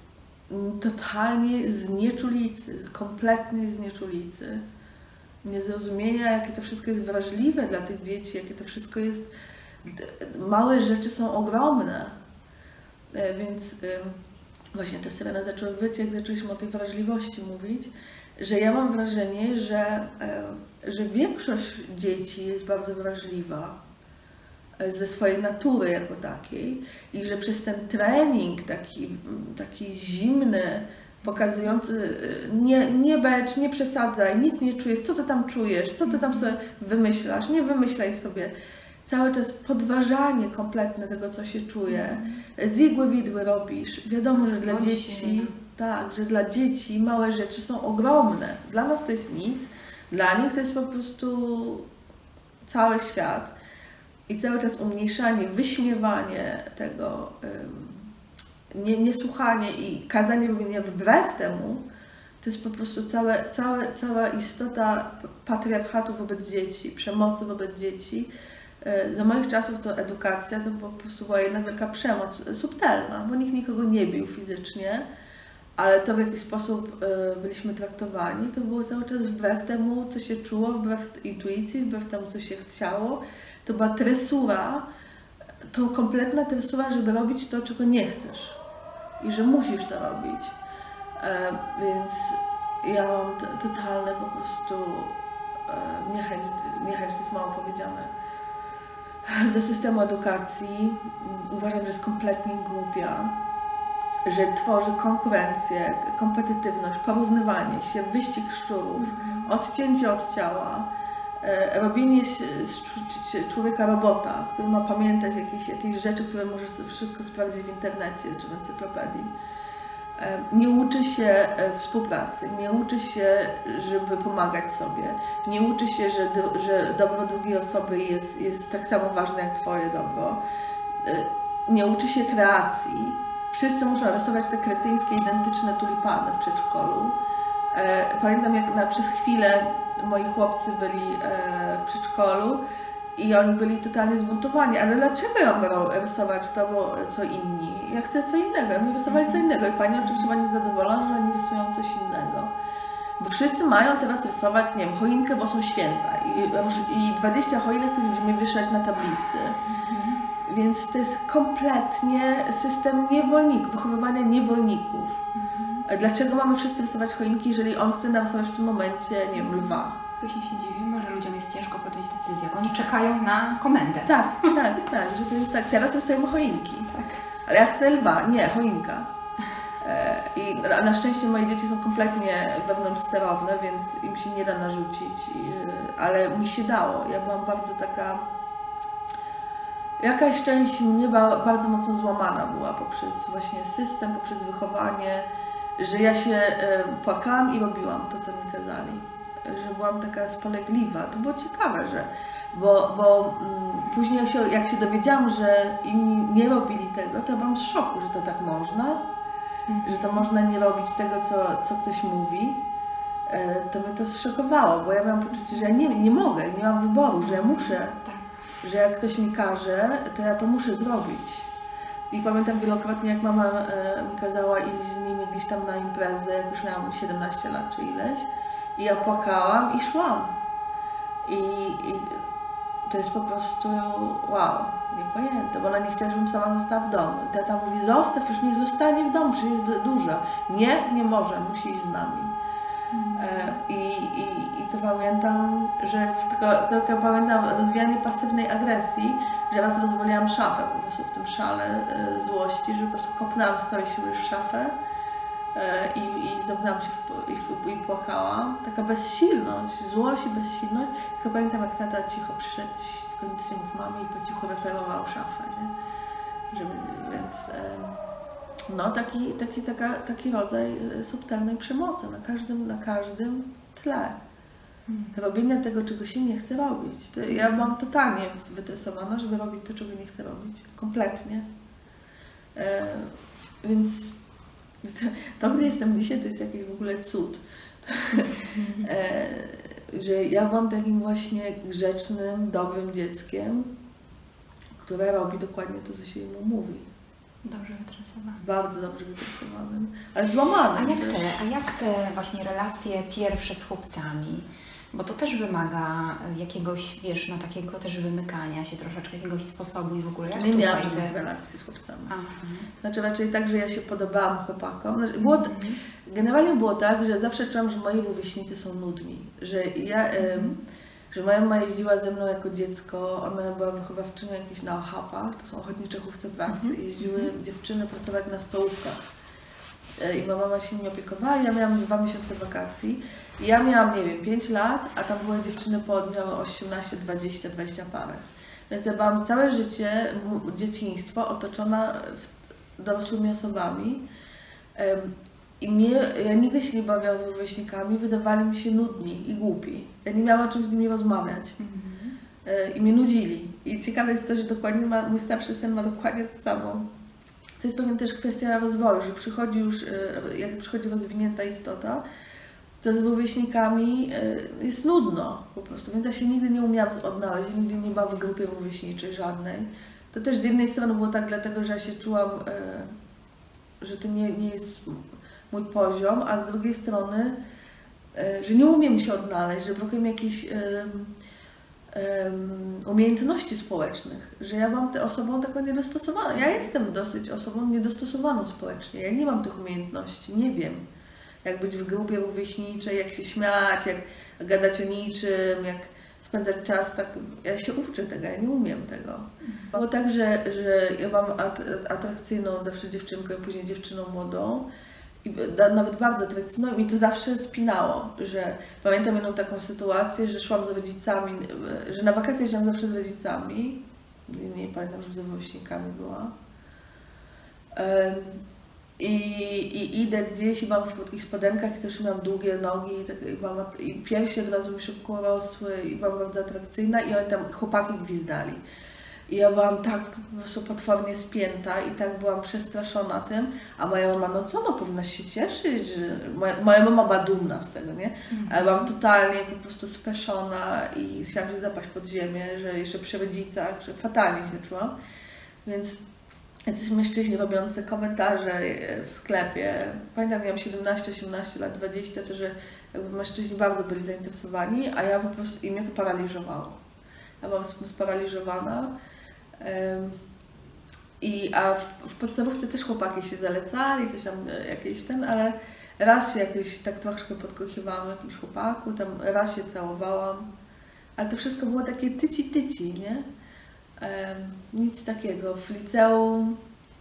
totalnie znieczulicy, kompletnej znieczulicy. Niezrozumienia, jakie to wszystko jest wrażliwe dla tych dzieci, jakie to wszystko jest... Małe rzeczy są ogromne. Więc właśnie ta syrena zaczęła wyć, jak zaczęliśmy o tej wrażliwości mówić, że ja mam wrażenie, że większość dzieci jest bardzo wrażliwa ze swojej natury jako takiej i że przez ten trening taki zimny, pokazujący nie becz, nie przesadzaj, nic nie czujesz, co ty tam czujesz, co ty tam sobie wymyślasz, nie wymyślaj sobie. Cały czas podważanie kompletne tego, co się czuje. Z igły widły robisz. Wiadomo, że dla dzieci, tak, że dla dzieci małe rzeczy są ogromne. Dla nas to jest nic, dla nich to jest po prostu cały świat. I cały czas umniejszanie, wyśmiewanie tego, niesłuchanie i kazanie robienia wbrew temu, to jest po prostu cała istota patriarchatu wobec dzieci, przemocy wobec dzieci. Za moich czasów to edukacja to po prostu była jedna wielka przemoc, subtelna, bo nikt nikogo nie bił fizycznie, ale to w jaki sposób byliśmy traktowani, to było cały czas wbrew temu, co się czuło, wbrew intuicji, wbrew temu, co się chciało. To była tresura, to kompletna tresura, żeby robić to, czego nie chcesz i że musisz to robić. Więc ja mam totalne po prostu niechęć, to jest mało powiedziane, do systemu edukacji. Uważam, że jest kompletnie głupia, że tworzy konkurencję, kompetytywność, porównywanie się, wyścig szczurów, odcięcie od ciała, robienie z człowieka robota, który ma pamiętać jakieś rzeczy, które może wszystko sprawdzić w internecie czy w encyklopedii. Nie uczy się współpracy, nie uczy się, żeby pomagać sobie, nie uczy się, że dobro drugiej osoby jest tak samo ważne jak twoje dobro. Nie uczy się kreacji. Wszyscy muszą rysować te kretyńskie, identyczne tulipany w przedszkolu. Pamiętam, jak przez chwilę moi chłopcy byli w przedszkolu i oni byli totalnie zbuntowani. Ale dlaczego ja mam rysować to, co inni? Ja chcę co innego, oni rysowali co innego i pani oczywiście była niezadowolona, że oni rysują coś innego. Bo wszyscy mają teraz rysować, nie wiem, choinkę, bo są święta i 20 choinek będziemy wieszać na tablicy. Więc to jest kompletnie system niewolników, wychowywania niewolników. Dlaczego mamy wszyscy rysować choinki, jeżeli on chce narysować w tym momencie, nie wiem, lwa? Później się dziwimy, że ludziom jest ciężko podjąć decyzję, bo oni czekają na komendę. Tak, że to jest tak, teraz rysujemy choinki. Tak. Ale ja chcę lwa, nie, choinka. I na szczęście moje dzieci są kompletnie wewnątrzsterowne, więc im się nie da narzucić, ale mi się dało. Ja byłam bardzo taka... Jakaś część mnie bardzo mocno złamana była poprzez właśnie system, poprzez wychowanie, że ja się płakałam i robiłam to, co mi kazali. Że byłam taka spolegliwa. To było ciekawe, bo później jak się dowiedziałam, że inni nie robili tego, to byłam w szoku, że to tak można, że to można nie robić tego, co ktoś mówi. To mnie to zszokowało, bo ja miałam poczucie, że ja nie mogę, nie mam wyboru, że ja muszę. Że jak ktoś mi każe, to ja to muszę zrobić. I pamiętam wielokrotnie, jak mama mi kazała iść z nimi gdzieś tam na imprezę, jak już miałam 17 lat czy ileś. I ja płakałam i szłam. I to jest po prostu wow, niepojęte, bo ona nie chciała, żebym sama została w domu. I tata mówi, zostaw, już nie zostanie w domu, przecież jest duża. Nie może, musi iść z nami. I to pamiętam, że tylko pamiętam rozwijanie pasywnej agresji, że raz rozwaliłam szafę po prostu w tym szale złości, że po prostu kopnęłam z całej siły w szafę i zamknęłam się i płakałam. Taka bezsilność, złość i bezsilność. Tylko pamiętam, jak tata cicho przyszedł, nic nie mów mamie i po cichu referował szafę, nie? Więc no taki rodzaj subtelnej przemocy na każdym tle. Robienia tego, czego się nie chce robić. Ja mam totalnie wytresowana, żeby robić to, czego nie chcę robić. Kompletnie. Więc to, gdzie jestem dzisiaj, to jest jakiś w ogóle cud. Że ja byłam takim właśnie grzecznym, dobrym dzieckiem, które robi dokładnie to, co się mu mówi. Dobrze wytresowanym. Bardzo dobrze wytresowanym, ale złamanym. A jak te właśnie relacje pierwsze z chłopcami? Bo to też wymaga jakiegoś, wiesz, no takiego też wymykania się troszeczkę, jakiegoś sposobu i w ogóle. Jak nie miałam żadnych relacji z chłopcami. Znaczy raczej tak, że ja się podobałam chłopakom. Generalnie było tak, że zawsze czułam, że moi rówieśnicy są nudni. Że że moja mama jeździła ze mną jako dziecko, ona była wychowawczynią jakieś na ochapach, to są ochotnicze chówce pracy. Jeździły dziewczyny pracować na stołówkach. I moja mama się nie opiekowała, ja miałam 2 miesiące wakacji. I ja miałam, nie wiem, 5 lat, a tam były dziewczyny miały 18, 20 parę. Więc ja byłam całe życie, dzieciństwo otoczona dorosłymi osobami. Ja nigdy się nie bawiłam z rówieśnikami, wydawali mi się nudni i głupi. Ja nie miałam o czym z nimi rozmawiać. I mnie nudzili. I ciekawe jest to, że dokładnie mój starszy syn ma dokładnie to samo. To jest pewnie też kwestia rozwoju, że jak przychodzi rozwinięta istota, to z rówieśnikami jest nudno po prostu, więc ja się nigdy nie umiałam odnaleźć, nigdy nie byłam w grupie rówieśniczej żadnej. To też z jednej strony było tak dlatego, że ja się czułam, że to nie jest mój poziom, a z drugiej strony, że nie umiem się odnaleźć, że brakuje mi jakichś umiejętności społecznych, że ja mam tę osobą taką niedostosowaną. Ja jestem dosyć osobą niedostosowaną społecznie, ja nie mam tych umiejętności, nie wiem. Jak być w grupie rówieśniczej, jak się śmiać, jak gadać o niczym, jak spędzać czas, tak ja się uczę tego, ja nie umiem tego. Było tak, że ja byłam atrakcyjną zawsze dziewczynką, i później dziewczyną młodą i nawet bardzo atrakcyjną i mi to zawsze spinało, że pamiętam jedną taką sytuację, że szłam z rodzicami, że na wakacje szłam zawsze z rodzicami, nie pamiętam, że z rówieśnikami była. I idę gdzieś i mam w krótkich spodenkach i też miałam długie nogi i piersi od razu mi szybko rosły i byłam bardzo atrakcyjna i oni tam chłopaki gwizdali. I ja byłam tak po prostu potwornie spięta i tak byłam przestraszona tym, a moja mama, no co, no powinnaś się cieszyć, że moja mama była dumna z tego, nie? A ja byłam totalnie po prostu speszona i chciałam się zapaść pod ziemię, że jeszcze przy rodzicach, że fatalnie się czułam, więc jacyś mężczyźni robiący komentarze w sklepie. Pamiętam, miałam 17, 18 lat, 20, to że jakby mężczyźni bardzo byli zainteresowani, a ja po prostu, i mnie to paraliżowało. Ja byłam sparaliżowana. A w podstawówce też chłopaki się zalecali, coś tam jakieś ale raz się jakoś tak troszkę podkochiwałam jakimś chłopaku, tam raz się całowałam, ale to wszystko było takie tyci, nie? Nic takiego. W liceum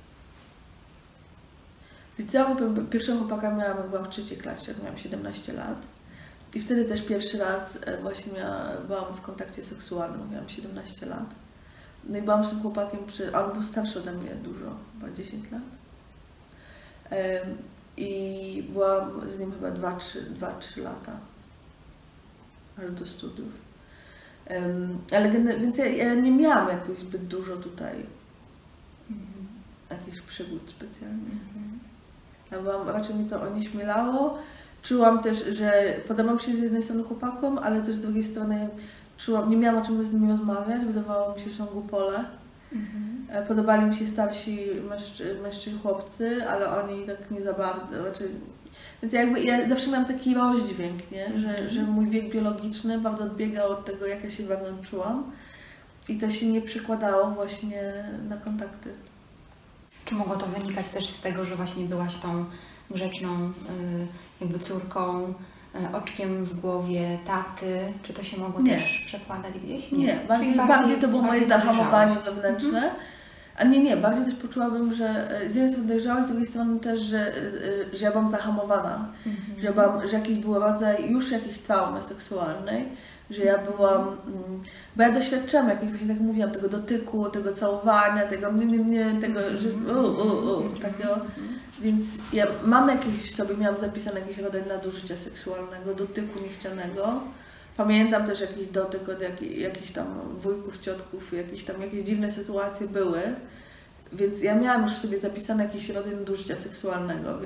pierwszego chłopaka miałam, jak byłam w 3. klasie, jak miałam 17 lat. I wtedy też pierwszy raz właśnie byłam w kontakcie seksualnym, miałam 17 lat. No i byłam z tym chłopakiem, on był starszy ode mnie dużo, chyba 10 lat. I byłam z nim chyba 2-3 lata, aż do studiów. Więc ja nie miałam jakoś zbyt dużo tutaj jakichś przygód specjalnie. Ja raczej mi to onieśmielało. Czułam też, że podobam się z jednej strony chłopakom, ale też z drugiej strony czułam, nie miałam o czym z nimi rozmawiać, wydawało mi się, że są głupole. Podobali mi się starsi mężczyźni, chłopcy, ale oni tak nie za bardzo. Znaczy, więc ja zawsze miałam taki rozdźwięk, nie? Że mój wiek biologiczny bardzo odbiegał od tego, jak ja się wewnątrz czułam. I to się nie przekładało właśnie na kontakty. Czy mogło to wynikać też z tego, że właśnie byłaś tą grzeczną jakby córką, oczkiem w głowie taty? Czy to się mogło też przekładać gdzieś? Nie, bardziej to było moje zahamowanie wewnętrzne. A nie, bardziej też poczułabym, że z jednej strony dojrzałaś, z drugiej strony też, że ja byłam zahamowana, że jakiś był rodzaj już jakiejś traumy seksualnej, że ja byłam, bo ja doświadczyłam jakiegoś, właśnie tak mówiłam, tego dotyku, tego całowania, tego tego, że takiego, więc ja mam miałam zapisane jakiś rodzaj nadużycia seksualnego, dotyku niechcianego. Pamiętam też jakiś dotyk od jakichś tam wujków, ciotków, jakieś dziwne sytuacje były, więc ja miałam już w sobie zapisane jakiś rodzaj nadużycia seksualnego,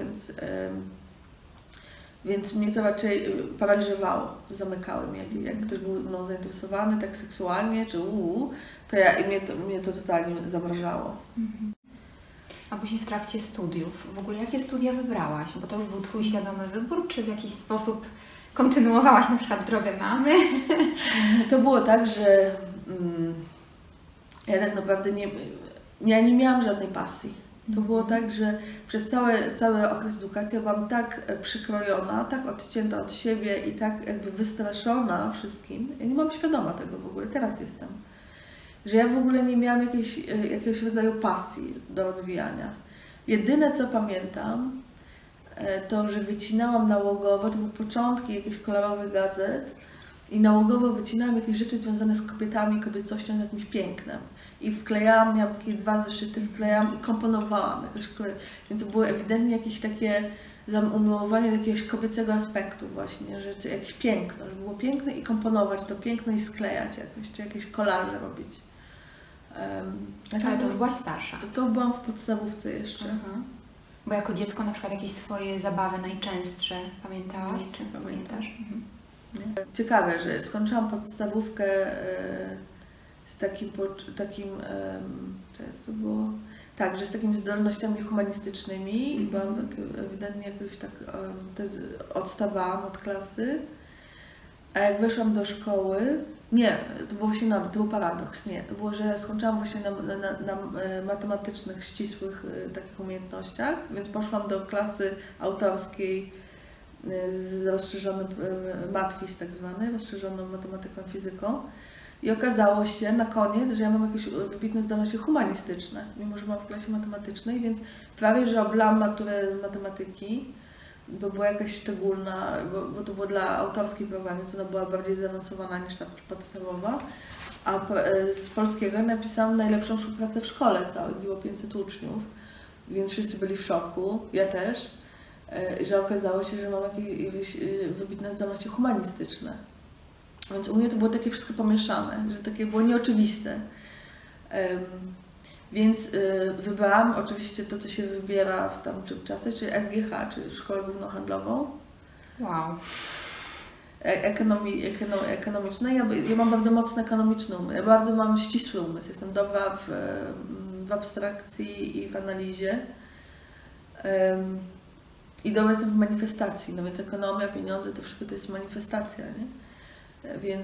więc mnie to raczej paraliżowało, zamykały mnie. Jak ktoś był mną zainteresowany tak seksualnie, czy to mnie to totalnie zamrażało. A później w trakcie studiów, w ogóle jakie studia wybrałaś? Bo to już był Twój świadomy wybór, czy w jakiś sposób kontynuowałaś na przykład drogę mamy? To było tak, że ja tak naprawdę nie miałam żadnej pasji. To było tak, że przez cały okres edukacji byłam tak przykrojona, tak odcięta od siebie i tak jakby wystraszona wszystkim. Ja nie byłam świadoma tego w ogóle, teraz jestem. Że ja w ogóle nie miałam jakiegoś rodzaju pasji do rozwijania. Jedyne co pamiętam, to, że wycinałam nałogowo, to były początki jakichś kolorowych gazet i nałogowo wycinałam jakieś rzeczy związane z kobietami, kobiecością, z jakimś pięknem. I wklejałam, miałam takie 2 zeszyty, wklejałam i komponowałam jakoś. Więc to było ewidentnie jakieś takie umiłowanie do jakiegoś kobiecego aspektu właśnie, że jakieś piękno, że było piękne i komponować to piękno i sklejać jakoś, czy jakieś kolaże robić. Ale to już byłaś starsza. To byłam w podstawówce jeszcze. Bo jako dziecko na przykład jakieś swoje zabawy najczęstsze pamiętałaś? Czy pamiętasz? Ciekawe, że skończyłam podstawówkę z to było? Tak, że z takimi zdolnościami humanistycznymi i byłam tak, ewidentnie jakoś tak odstawałam od klasy. A jak weszłam do szkoły, to było właśnie to był paradoks, to było, że skończyłam właśnie na matematycznych, ścisłych takich umiejętnościach, więc poszłam do klasy autorskiej z rozszerzonym matwiz tak zwany, rozszerzoną matematyką, fizyką i okazało się na koniec, że ja mam jakieś wybitne zdolności humanistyczne, mimo że mam w klasie matematycznej, więc prawie, że oblałam maturę z matematyki, bo była jakaś szczególna, bo to było dla autorskiej programu, więc ona była bardziej zaawansowana niż ta podstawowa. A z polskiego napisałam najlepszą pracę w szkole całej, gdzie było 500 uczniów, więc wszyscy byli w szoku, ja też, że okazało się, że mam jakieś wybitne zdolności humanistyczne. Więc u mnie to było takie wszystko pomieszane, że takie było nieoczywiste. Więc wybrałam oczywiście to, co się wybiera w tamtym czasie, czyli SGH, czyli Szkołę Głównohandlową. Wow. Ekonomiczne. Ja mam bardzo mocny ekonomiczny umysł. Ja bardzo mam ścisły umysł. Jestem dobra w abstrakcji i w analizie. I dobra jestem w manifestacji. No więc ekonomia, pieniądze, to wszystko to jest manifestacja, nie? Więc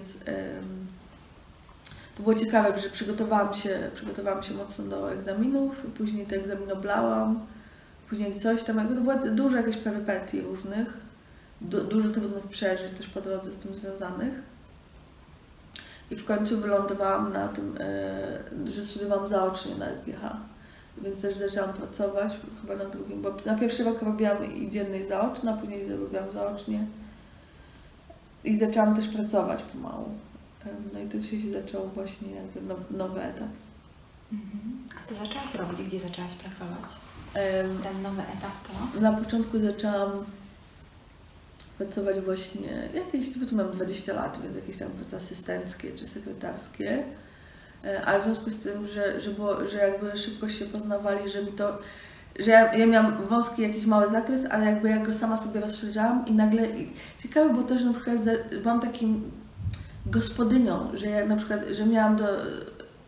to było ciekawe, że przygotowałam się mocno do egzaminów, później te egzaminy oblałam, później coś tam, to było dużo jakichś perypetii różnych, dużo trudnych przeżyć też po drodze z tym związanych. I w końcu wylądowałam na tym, że studiowałam zaocznie na SGH, więc też zaczęłam pracować chyba na drugim, bo na pierwszy rok robiłam i dziennie i zaoczne, a później robiłam zaocznie i zaczęłam też pracować pomału. No i to się zaczął właśnie jakby nowy etap. A co zaczęłaś robić? Gdzie zaczęłaś pracować? Ten nowy etap to? Na początku zaczęłam pracować właśnie, tu mam 20 lat, więc jakieś tam prace asystenckie czy sekretarskie, ale w związku z tym, że jakby szybko się poznawali, że ja miałam wąski jakiś mały zakres, ale jakby ja go sama sobie rozszerzałam i nagle, ciekawe było też, że na przykład byłam takim gospodynią, że ja na przykład, że miałam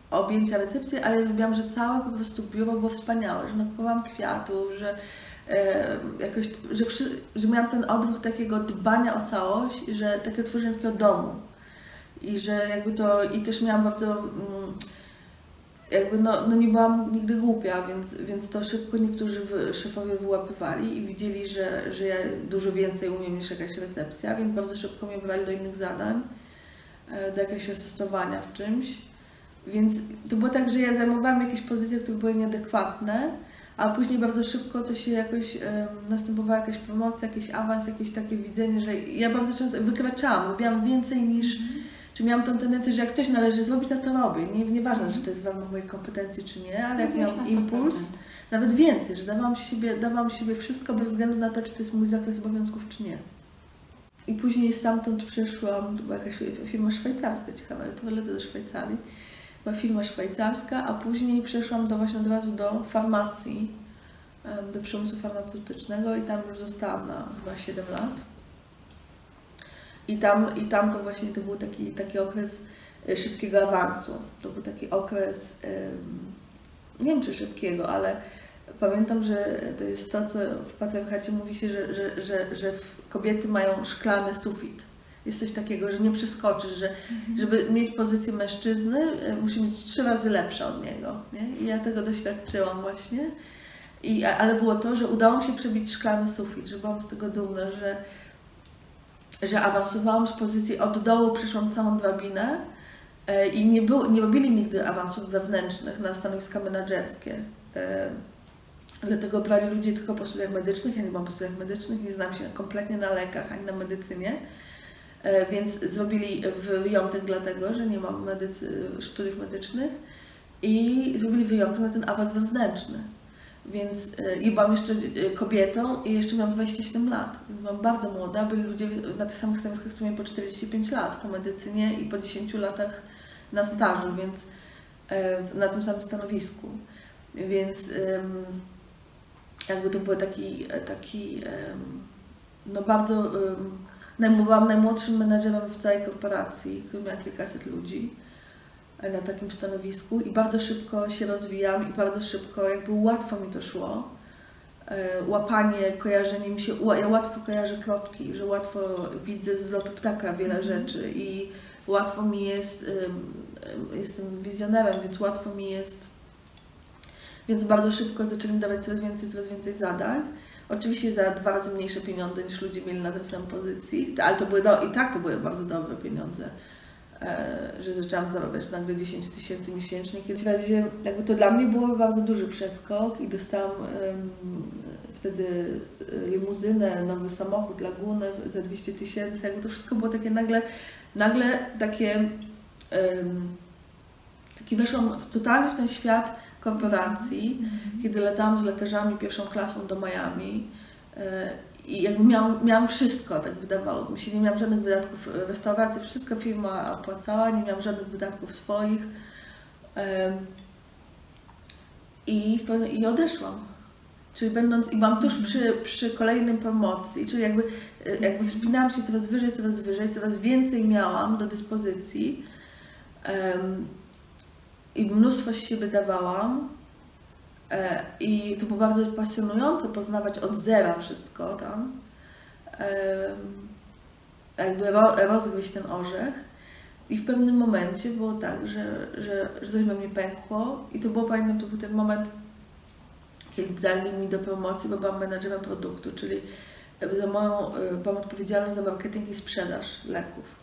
objęcia, recepcji, ale zrobiłam, że całe po prostu biuro było wspaniałe, że nakupowałam kwiatów, że jakoś, że miałam ten odruch takiego dbania o całość, że takie tworzenie takiego domu. I że jakby to, i też miałam bardzo, jakby no nie byłam nigdy głupia, więc to szybko niektórzy szefowie wyłapywali i widzieli, że ja dużo więcej umiem niż jakaś recepcja, więc bardzo szybko mnie brali do innych zadań, do jakiegoś asystowania w czymś. Więc to było tak, że ja zajmowałam jakieś pozycje, które były nieadekwatne, a później bardzo szybko to się jakoś następowała jakaś promocja, jakiś awans, jakieś takie widzenie, że ja bardzo często wykraczałam, robiłam więcej niż, czy miałam tą tendencję, że jak coś należy zrobić, to to robię. Nieważne, czy to jest w ramach mojej kompetencji, czy nie, ale jak miałam impuls, nawet więcej, że dawałam siebie wszystko bez względu na to, czy to jest mój zakres obowiązków, czy nie. I później stamtąd przyszłam, to była jakaś firma szwajcarska, ciekawa, ale to wylecę do Szwajcarii. Była firma szwajcarska, a później przeszłam właśnie od razu do farmacji, do przemysłu farmaceutycznego i tam już zostałam na chyba 7 lat. I tam to właśnie to był taki okres szybkiego awansu. To był taki okres, nie wiem czy szybkiego, ale pamiętam, że to jest to, co w patriarchacie mówi się, że kobiety mają szklany sufit. Jest coś takiego, że nie przeskoczysz, że żeby mieć pozycję mężczyzny, musi mieć 3 razy lepsze od niego. Nie? I ja tego doświadczyłam właśnie. Ale było to, że udało mi się przebić szklany sufit, że byłam z tego dumna, że awansowałam z pozycji od dołu, przeszłam całą drabinę i nie robili nigdy awansów wewnętrznych na stanowiska menadżerskie. Dlatego brali ludzi tylko po studiach medycznych, ja nie mam po studiach medycznych, nie znam się kompletnie na lekach ani na medycynie. Więc zrobili wyjątek dlatego, że nie mam studiów medycznych i zrobili wyjątek na ten awans wewnętrzny. Więc i byłam jeszcze kobietą i jeszcze miałam 27 lat. Byłam bardzo młoda, byli ludzie na tych samych stanowiskach, co mieli po 45 lat po medycynie i po 10 latach na stażu, więc na tym samym stanowisku. Więc jakby to był taki no bardzo byłam najmłodszym menadżerem w całej korporacji, który miał kilkaset ludzi na takim stanowisku i bardzo szybko się rozwijam i bardzo szybko jakby łatwo mi to szło. Łapanie, kojarzenie mi się, ja łatwo kojarzę kropki, że łatwo widzę z lotu ptaka wiele rzeczy i łatwo mi jest, jestem wizjonerem, więc łatwo mi jest, więc bardzo szybko zaczęli mi dawać coraz więcej zadań. Oczywiście za 2 razy mniejsze pieniądze niż ludzie mieli na tej samej pozycji, ale to były to były bardzo dobre pieniądze, że zaczęłam zarabiać nagle 10 000 miesięcznie. W razie jakby to dla mnie było bardzo duży przeskok i dostałam wtedy limuzynę, nowy samochód, lagunę za 200 000, jakby to wszystko było takie nagle takie, weszłam totalnie w ten świat korporacji, kiedy latałam z lekarzami pierwszą klasą do Miami i jakby miałam wszystko, tak wydawało mi się, nie miałam żadnych wydatków w restauracji, wszystko firma opłacała, nie miałam żadnych wydatków swoich i odeszłam. Czyli i byłam tuż przy kolejnym promocji, czyli jakby wspinałam się coraz wyżej, coraz więcej miałam do dyspozycji. I mnóstwo z siebie dawałam i to było bardzo pasjonujące poznawać od zera wszystko tam, jakby rozgryźć ten orzech i w pewnym momencie było tak, że coś we mnie pękło i to było, pamiętam, to był ten moment, kiedy dali mi do promocji, bo byłam menadżerem produktu, czyli byłam odpowiedzialna za marketing i sprzedaż leków.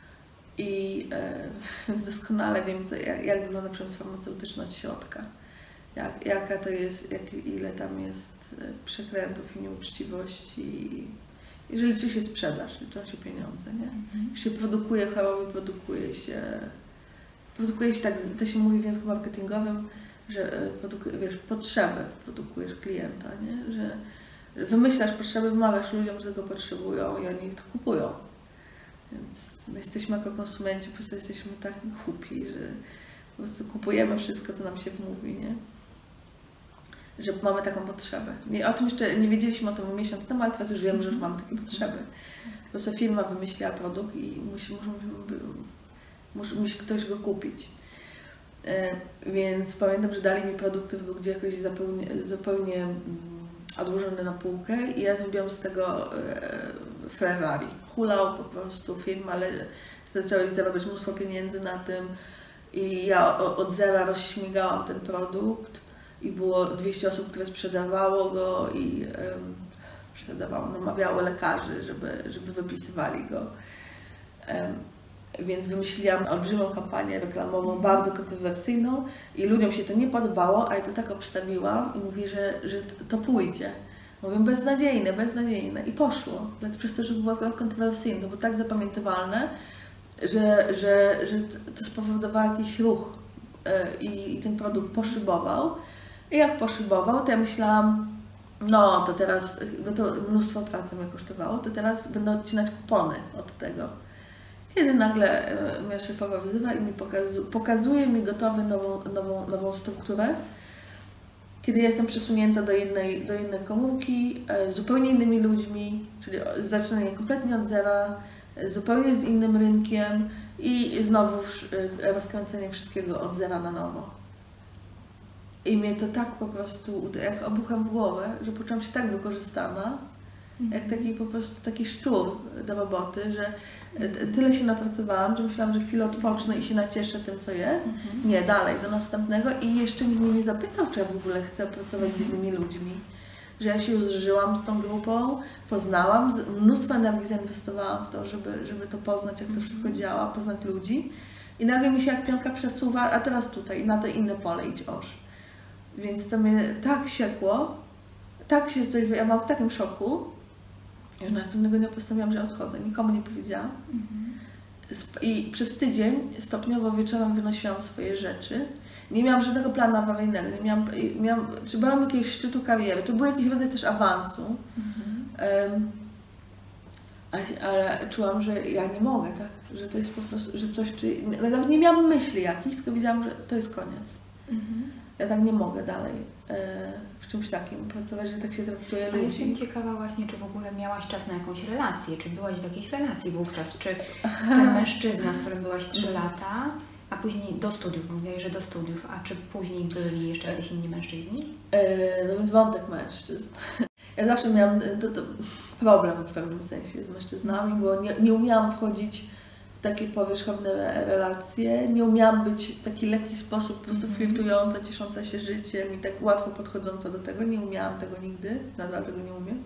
Więc doskonale wiem, jak wygląda przemysł farmaceutyczny od środka. Jaka to jest, ile tam jest przekrętów i nieuczciwości. Jeżeli liczy się sprzedaż, liczą się pieniądze, nie? Jak się produkuje choroby, produkuje się tak, to się mówi w języku marketingowym, że potrzeby produkujesz klienta, nie? Że wymyślasz potrzeby, wymawiasz ludziom, że tego potrzebują i oni to kupują. Więc my jesteśmy jako konsumenci, po prostu jesteśmy tak głupi, że po prostu kupujemy wszystko, co nam się mówi, nie? Że mamy taką potrzebę. O tym jeszcze nie wiedzieliśmy o tym miesiąc temu, ale teraz już wiemy, że już mamy takie potrzeby. Po prostu firma wymyśliła produkt i musi ktoś go kupić. Więc pamiętam, że dali mi produkt, który był gdzieś jakoś zupełnie odłożony na półkę i ja zrobiłam z tego Ferrari. Hulał po prostu film, ale zaczęły zarabiać mnóstwo pieniędzy na tym i ja od zera rozśmigałam ten produkt i było 200 osób, które sprzedawało go i namawiało lekarzy, żeby wypisywali go. Więc wymyśliłam olbrzymią kampanię reklamową, bardzo kontrowersyjną i ludziom się to nie podobało, a ja to tak obstawiłam i mówię, że to pójdzie. Mówię, beznadziejne i poszło. Przez to, że było kontrowersyjne, to było tak zapamiętywalne, że to spowodowało jakiś ruch i ten produkt poszybował. I jak poszybował, to ja myślałam, no to teraz, bo to mnóstwo pracy mnie kosztowało, to teraz będę odcinać kupony od tego. Kiedy nagle moja szefowa wzywa i mi pokazuje mi gotowy nową strukturę, kiedy jestem przesunięta do innej komórki, z zupełnie innymi ludźmi, czyli zaczynanie kompletnie od zera, zupełnie z innym rynkiem i znowu rozkręcenie wszystkiego od zera na nowo. I mnie to tak po prostu, jak obuchem w głowę, że poczułam się tak wykorzystana, jak taki szczur do roboty, że tyle się napracowałam, że myślałam, że chwilę odpocznę i się nacieszę tym, co jest. Nie, dalej, do następnego i jeszcze nikt mnie nie zapytał, czy ja w ogóle chcę pracować z innymi ludźmi. Że ja się już zżyłam z tą grupą, poznałam, mnóstwo energii zainwestowałam w to, żeby to poznać, jak to wszystko działa, poznać ludzi. I nagle mi się jak pionka przesuwa, a teraz tutaj, na to inne pole idź oż. Więc to mnie tak siekło, ja mam w takim szoku, że następnego dnia postanowiłam, że odchodzę. Nikomu nie powiedziałam. I przez tydzień stopniowo wieczorem wynosiłam swoje rzeczy. Nie miałam żadnego planu awaryjnego. Czy byłam jakiegoś szczytu kariery. To był jakiś rodzaj też awansu. Ale czułam, że ja nie mogę, tak? Że to jest po prostu, że coś... Nawet nie miałam myśli jakichś, tylko wiedziałam, że to jest koniec. Ja tak nie mogę dalej w czymś takim pracować, że tak się traktuje ludzi. A jestem ciekawa właśnie, czy w ogóle miałaś czas na jakąś relację, czy byłaś w jakiejś relacji wówczas, czy ten mężczyzna, z którym byłaś 3 lata, a później do studiów, mówiłaś, że do studiów, a czy później byli jeszcze jacyś inni mężczyźni? No więc wątek mężczyzn. Ja zawsze miałam problem w pewnym sensie z mężczyznami, bo nie umiałam wchodzić w takie powierzchowne relacje, nie umiałam być w taki lekki sposób po prostu flirtująca, ciesząca się życiem i tak łatwo podchodząca do tego. Nie umiałam tego nigdy, nadal tego nie umiem.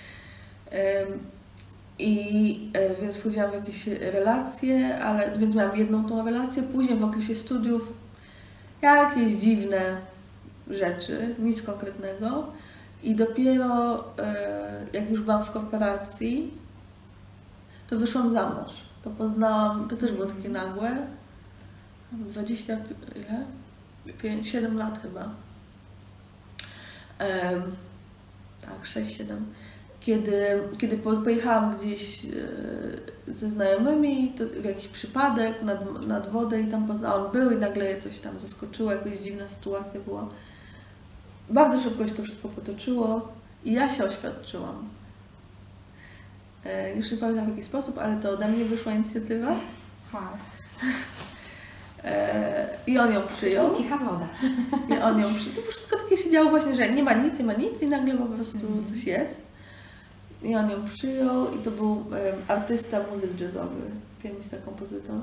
Więc wchodziłam w jakieś relacje, więc miałam jedną tą relację, później w okresie studiów jakieś dziwne rzeczy, nic konkretnego. I dopiero jak już byłam w korporacji, to wyszłam za mąż. To poznałam, to też było takie nagłe, 7 lat chyba. Tak, 6-7. Kiedy pojechałam gdzieś ze znajomymi, to w jakiś przypadek nad wodę i tam poznałam, był i nagle coś tam zaskoczyło, jakaś dziwna sytuacja była. Bardzo szybko się to wszystko potoczyło i ja się oświadczyłam. Już nie pamiętam w jaki sposób, ale to ode mnie wyszła inicjatywa. Wow. I on ją przyjął. Cicha woda. I on ją przyjął. To wszystko takie się działo właśnie, że nie ma nic i nagle po prostu coś jest. I on ją przyjął i to był artysta, muzyk jazzowy, pianista, kompozytor.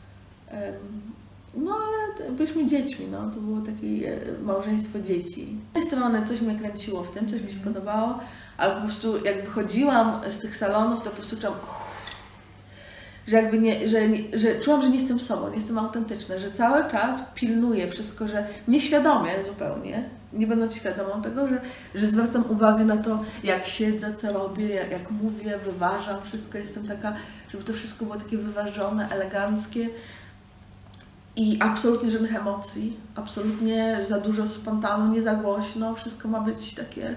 No ale byliśmy dziećmi, no. To było takie małżeństwo dzieci. Z tej strony coś mnie kręciło w tym, coś mi się podobało, ale po prostu jak wychodziłam z tych salonów, to po prostu czułam, że jakby że czułam, że nie jestem sobą, nie jestem autentyczna, że cały czas pilnuję wszystko, że nieświadomie zupełnie, nie będąc świadomą tego, że zwracam uwagę na to, jak siedzę, co robię, jak mówię, wyważam wszystko, jestem taka, żeby to wszystko było takie wyważone, eleganckie. I absolutnie żadnych emocji, absolutnie za dużo spontanu, nie za głośno, wszystko ma być takie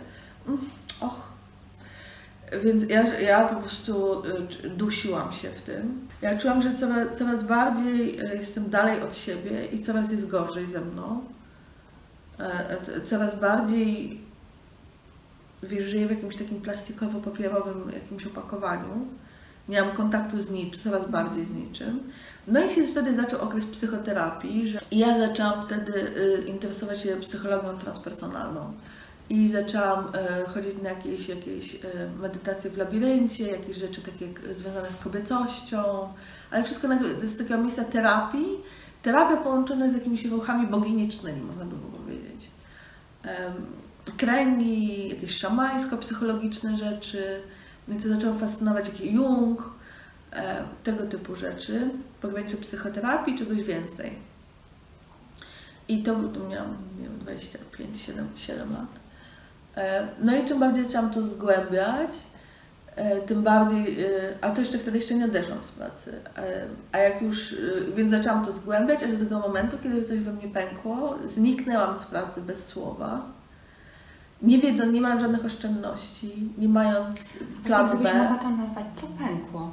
Więc ja po prostu dusiłam się w tym. Ja czułam, że coraz bardziej jestem dalej od siebie i coraz jest gorzej ze mną. Coraz bardziej żyję w jakimś takim plastikowo-papierowym jakimś opakowaniu. nie mam kontaktu z niczym, coraz bardziej z niczym. No i się wtedy zaczął okres psychoterapii, że ja zaczęłam wtedy interesować się psychologią transpersonalną. I zaczęłam chodzić na jakieś medytacje w labiryncie, jakieś rzeczy takie związane z kobiecością, ale wszystko z takiego miejsca terapii. Terapia połączona z jakimiś ruchami boginicznymi, można by było powiedzieć. Kręgi, jakieś szamańsko-psychologiczne rzeczy, więc zaczęłam fascynować jakiś Jung, tego typu rzeczy, pograniczu psychoterapii, czegoś więcej. I to miałam, nie wiem, 25, 7 lat. No i czym bardziej zaczęłam to zgłębiać, tym bardziej, a to wtedy nie odeszłam z pracy, a jak już, więc zaczęłam to zgłębiać, aż do tego momentu, kiedy coś we mnie pękło, zniknęłam z pracy bez słowa, nie wiedząc, nie mając żadnych oszczędności, nie mając planu B. Gdybyś mogła to nazwać, co pękło?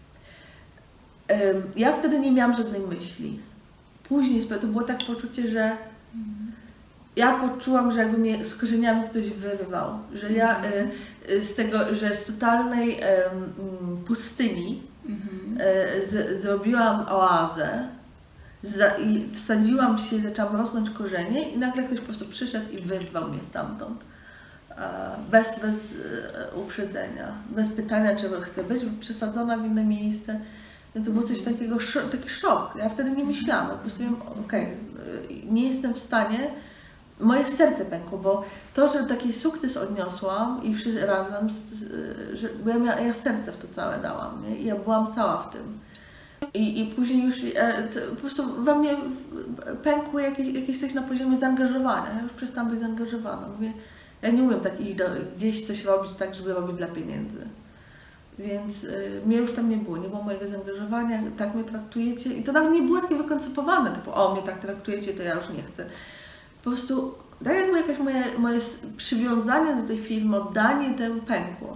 Ja wtedy nie miałam żadnej myśli. Później to było tak poczucie, że ja poczułam, że jakby mnie z korzeniami ktoś wyrwał, że ja z tego, że z totalnej pustyni zrobiłam oazę i wsadziłam się, zaczęłam rosnąć korzenie i nagle ktoś po prostu przyszedł i wyrwał mnie stamtąd. Bez uprzedzenia, bez pytania, czy chcę być przesadzona w inne miejsce. Więc to było coś takiego, taki szok. Ja wtedy nie myślałam, po prostu wiem, nie jestem w stanie, moje serce pękło, bo to, że taki sukces odniosłam i wszyscy razem, bo ja serce w to całe dałam, nie? I ja byłam cała w tym. I później już po prostu we mnie pękło jakieś coś na poziomie zaangażowania. Ja już przestałam być zaangażowana. Mówię, ja nie umiem tak iść gdzieś coś robić tak, żeby robić dla pieniędzy. Więc mnie już tam nie było mojego zaangażowania, tak mnie traktujecie. I to nawet nie było takie wykoncypowane, typu o, mnie tak traktujecie, to ja już nie chcę. Po prostu tak jakby jakieś moje przywiązanie do tej firmy, oddanie temu pękło.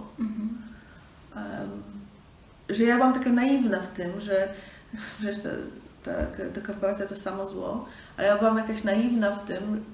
Że ja byłam taka naiwna w tym, że przecież ta korporacja to samo zło, a ja byłam jakaś naiwna w tym,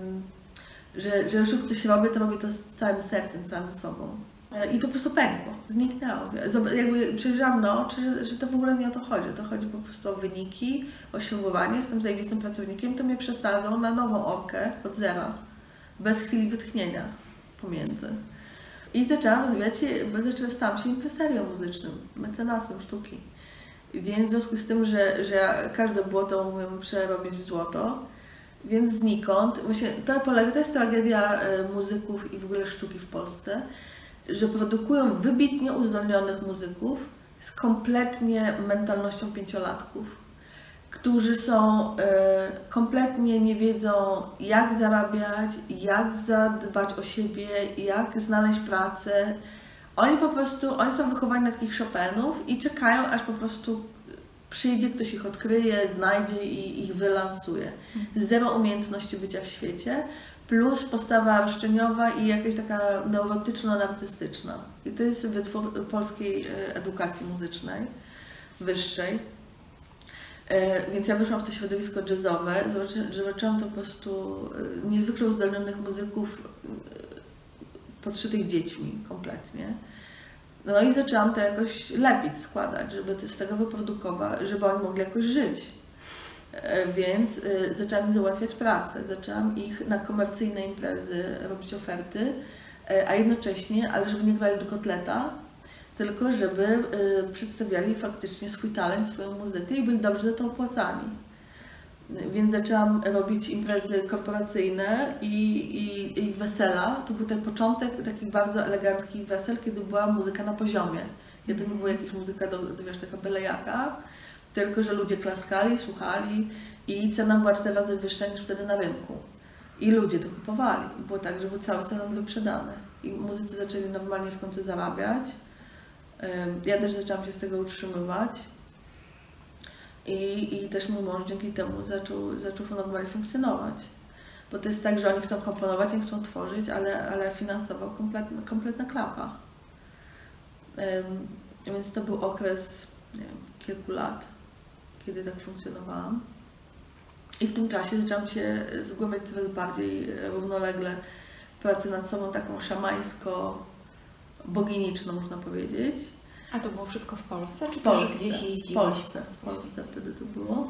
że już coś robię, to robię to z całym sercem, całym sobą. I to po prostu pękło, zniknęło. Jakby przejrzałam na oczy, że to w ogóle nie o to chodzi. To chodzi po prostu o wyniki, o osiągowanie. Jestem zajebistym pracownikiem, to mnie przesadzą na nową orkę od zera, bez chwili wytchnienia pomiędzy. I zaczęłam rozwijać się, bo stałam się impresario muzycznym, mecenasem sztuki. Więc w związku z tym, że ja każde błoto umiem przerobić w złoto, więc znikąd, właśnie to jest tragedia muzyków i w ogóle sztuki w Polsce, że produkują wybitnie uzdolnionych muzyków z kompletnie mentalnością pięciolatków, którzy są kompletnie nie wiedzą, jak zarabiać, jak zadbać o siebie, jak znaleźć pracę. Oni są wychowani na takich Chopinów i czekają, aż po prostu przyjdzie, ktoś ich odkryje, znajdzie i ich wylansuje. Zero umiejętności bycia w świecie, plus postawa roszczeniowa i jakaś taka neurotyczno-narcystyczna. I to jest wytwór polskiej edukacji muzycznej, wyższej. Więc ja wyszłam w to środowisko jazzowe, zobaczyłam to po prostu niezwykle uzdolnionych muzyków podszytych dziećmi kompletnie. No i zaczęłam to jakoś lepić, składać, żeby z tego wyprodukować, żeby oni mogli jakoś żyć. Więc zaczęłam im załatwiać pracę, zaczęłam ich na komercyjne imprezy robić oferty, a jednocześnie, ale żeby nie grali do kotleta, tylko żeby przedstawiali faktycznie swój talent, swoją muzykę i byli dobrze za to opłacani. Więc zaczęłam robić imprezy korporacyjne i wesela. To był ten początek takich bardzo eleganckich wesel, kiedy była muzyka na poziomie. To nie była jakaś muzyka taka byle jaka, tylko że ludzie klaskali, słuchali i cena była 4 razy wyższa niż wtedy na rynku. I ludzie to kupowali. Było tak, że były całe salony wyprzedane. I muzycy zaczęli normalnie w końcu zarabiać. Ja też zaczęłam się z tego utrzymywać. I też mój mąż dzięki temu zaczął normalnie funkcjonować. Bo to jest tak, że oni chcą komponować, oni chcą tworzyć, ale finansowo kompletna klapa. Więc to był okres, nie wiem, kilku lat, kiedy tak funkcjonowałam. I w tym czasie zaczęłam się zgłębiać coraz bardziej równolegle pracę nad sobą taką szamańsko-boginiczną, można powiedzieć. A to było wszystko w Polsce, czy Polsce, też gdzieś jeździłaś? W Polsce wtedy to było.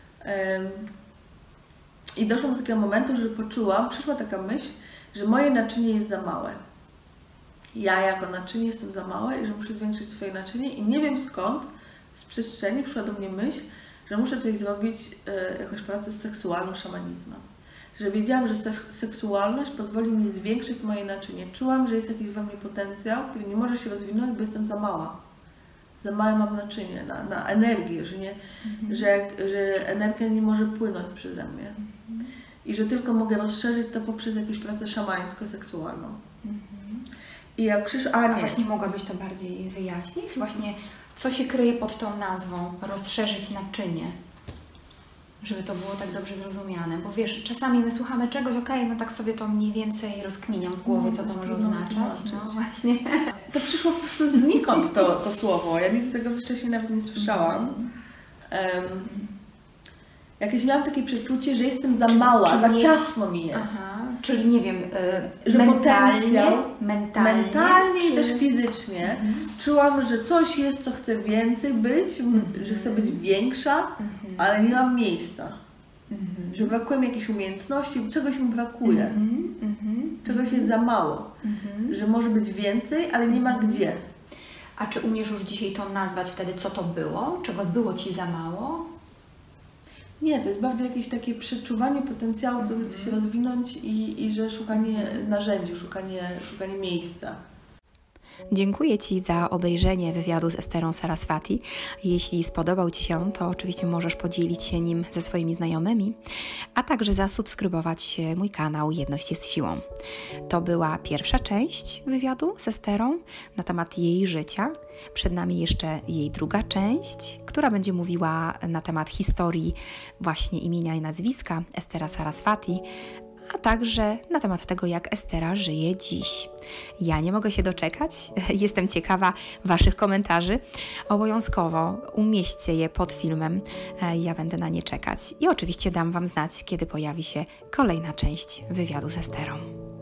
I doszłam do takiego momentu, że przyszła taka myśl, że moje naczynie jest za małe. Ja jako naczynie jestem za małe i że muszę zwiększyć swoje naczynie i nie wiem skąd, z przestrzeni przyszła do mnie myśl, że muszę tutaj zrobić jakąś pracę z seksualnym szamanizmem. Że wiedziałam, że seksualność pozwoli mi zwiększyć moje naczynie. Czułam, że jest jakiś we mnie potencjał, który nie może się rozwinąć, bo jestem za mała. Za małe mam naczynie na energię, że energia nie może płynąć przeze mnie. I że tylko mogę rozszerzyć to poprzez jakąś pracę szamańsko-seksualną. I jak A właśnie mogłabyś to bardziej wyjaśnić? Właśnie co się kryje pod tą nazwą rozszerzyć naczynie? Żeby to było tak dobrze zrozumiane. Bo wiesz, czasami my słuchamy czegoś, no tak sobie to mniej więcej rozkminiam w głowie, co to może oznaczać. No właśnie. To przyszło po prostu znikąd to słowo. Ja nigdy tego wcześniej nawet nie słyszałam. Jakieś miałam takie przeczucie, że jestem za mała, za ciasno mi jest. Czyli nie wiem, że mentalnie czy... i też fizycznie czułam, że coś jest, co chcę więcej być, że chcę być większa, ale nie mam miejsca. Że brakuje mi jakiejś umiejętności, czegoś mi brakuje. Czegoś jest za mało. Że może być więcej, ale nie ma gdzie. A czy umiesz już dzisiaj to nazwać wtedy, co to było? Czego było Ci za mało? Nie, to jest bardziej jakieś takie przeczuwanie potencjału, który chce się rozwinąć i że szukanie narzędzi, szukanie miejsca. Dziękuję Ci za obejrzenie wywiadu z Esterą Saraswati. Jeśli spodobał Ci się, to oczywiście możesz podzielić się nim ze swoimi znajomymi, a także zasubskrybować mój kanał Jedność jest siłą. To była pierwsza część wywiadu z Esterą na temat jej życia. Przed nami jeszcze jej druga część, która będzie mówiła na temat historii właśnie imienia i nazwiska Estera Saraswati, a także na temat tego, jak Estera żyje dziś. Ja nie mogę się doczekać, jestem ciekawa Waszych komentarzy. Obowiązkowo umieśćcie je pod filmem, ja będę na nie czekać i oczywiście dam Wam znać, kiedy pojawi się kolejna część wywiadu z Esterą.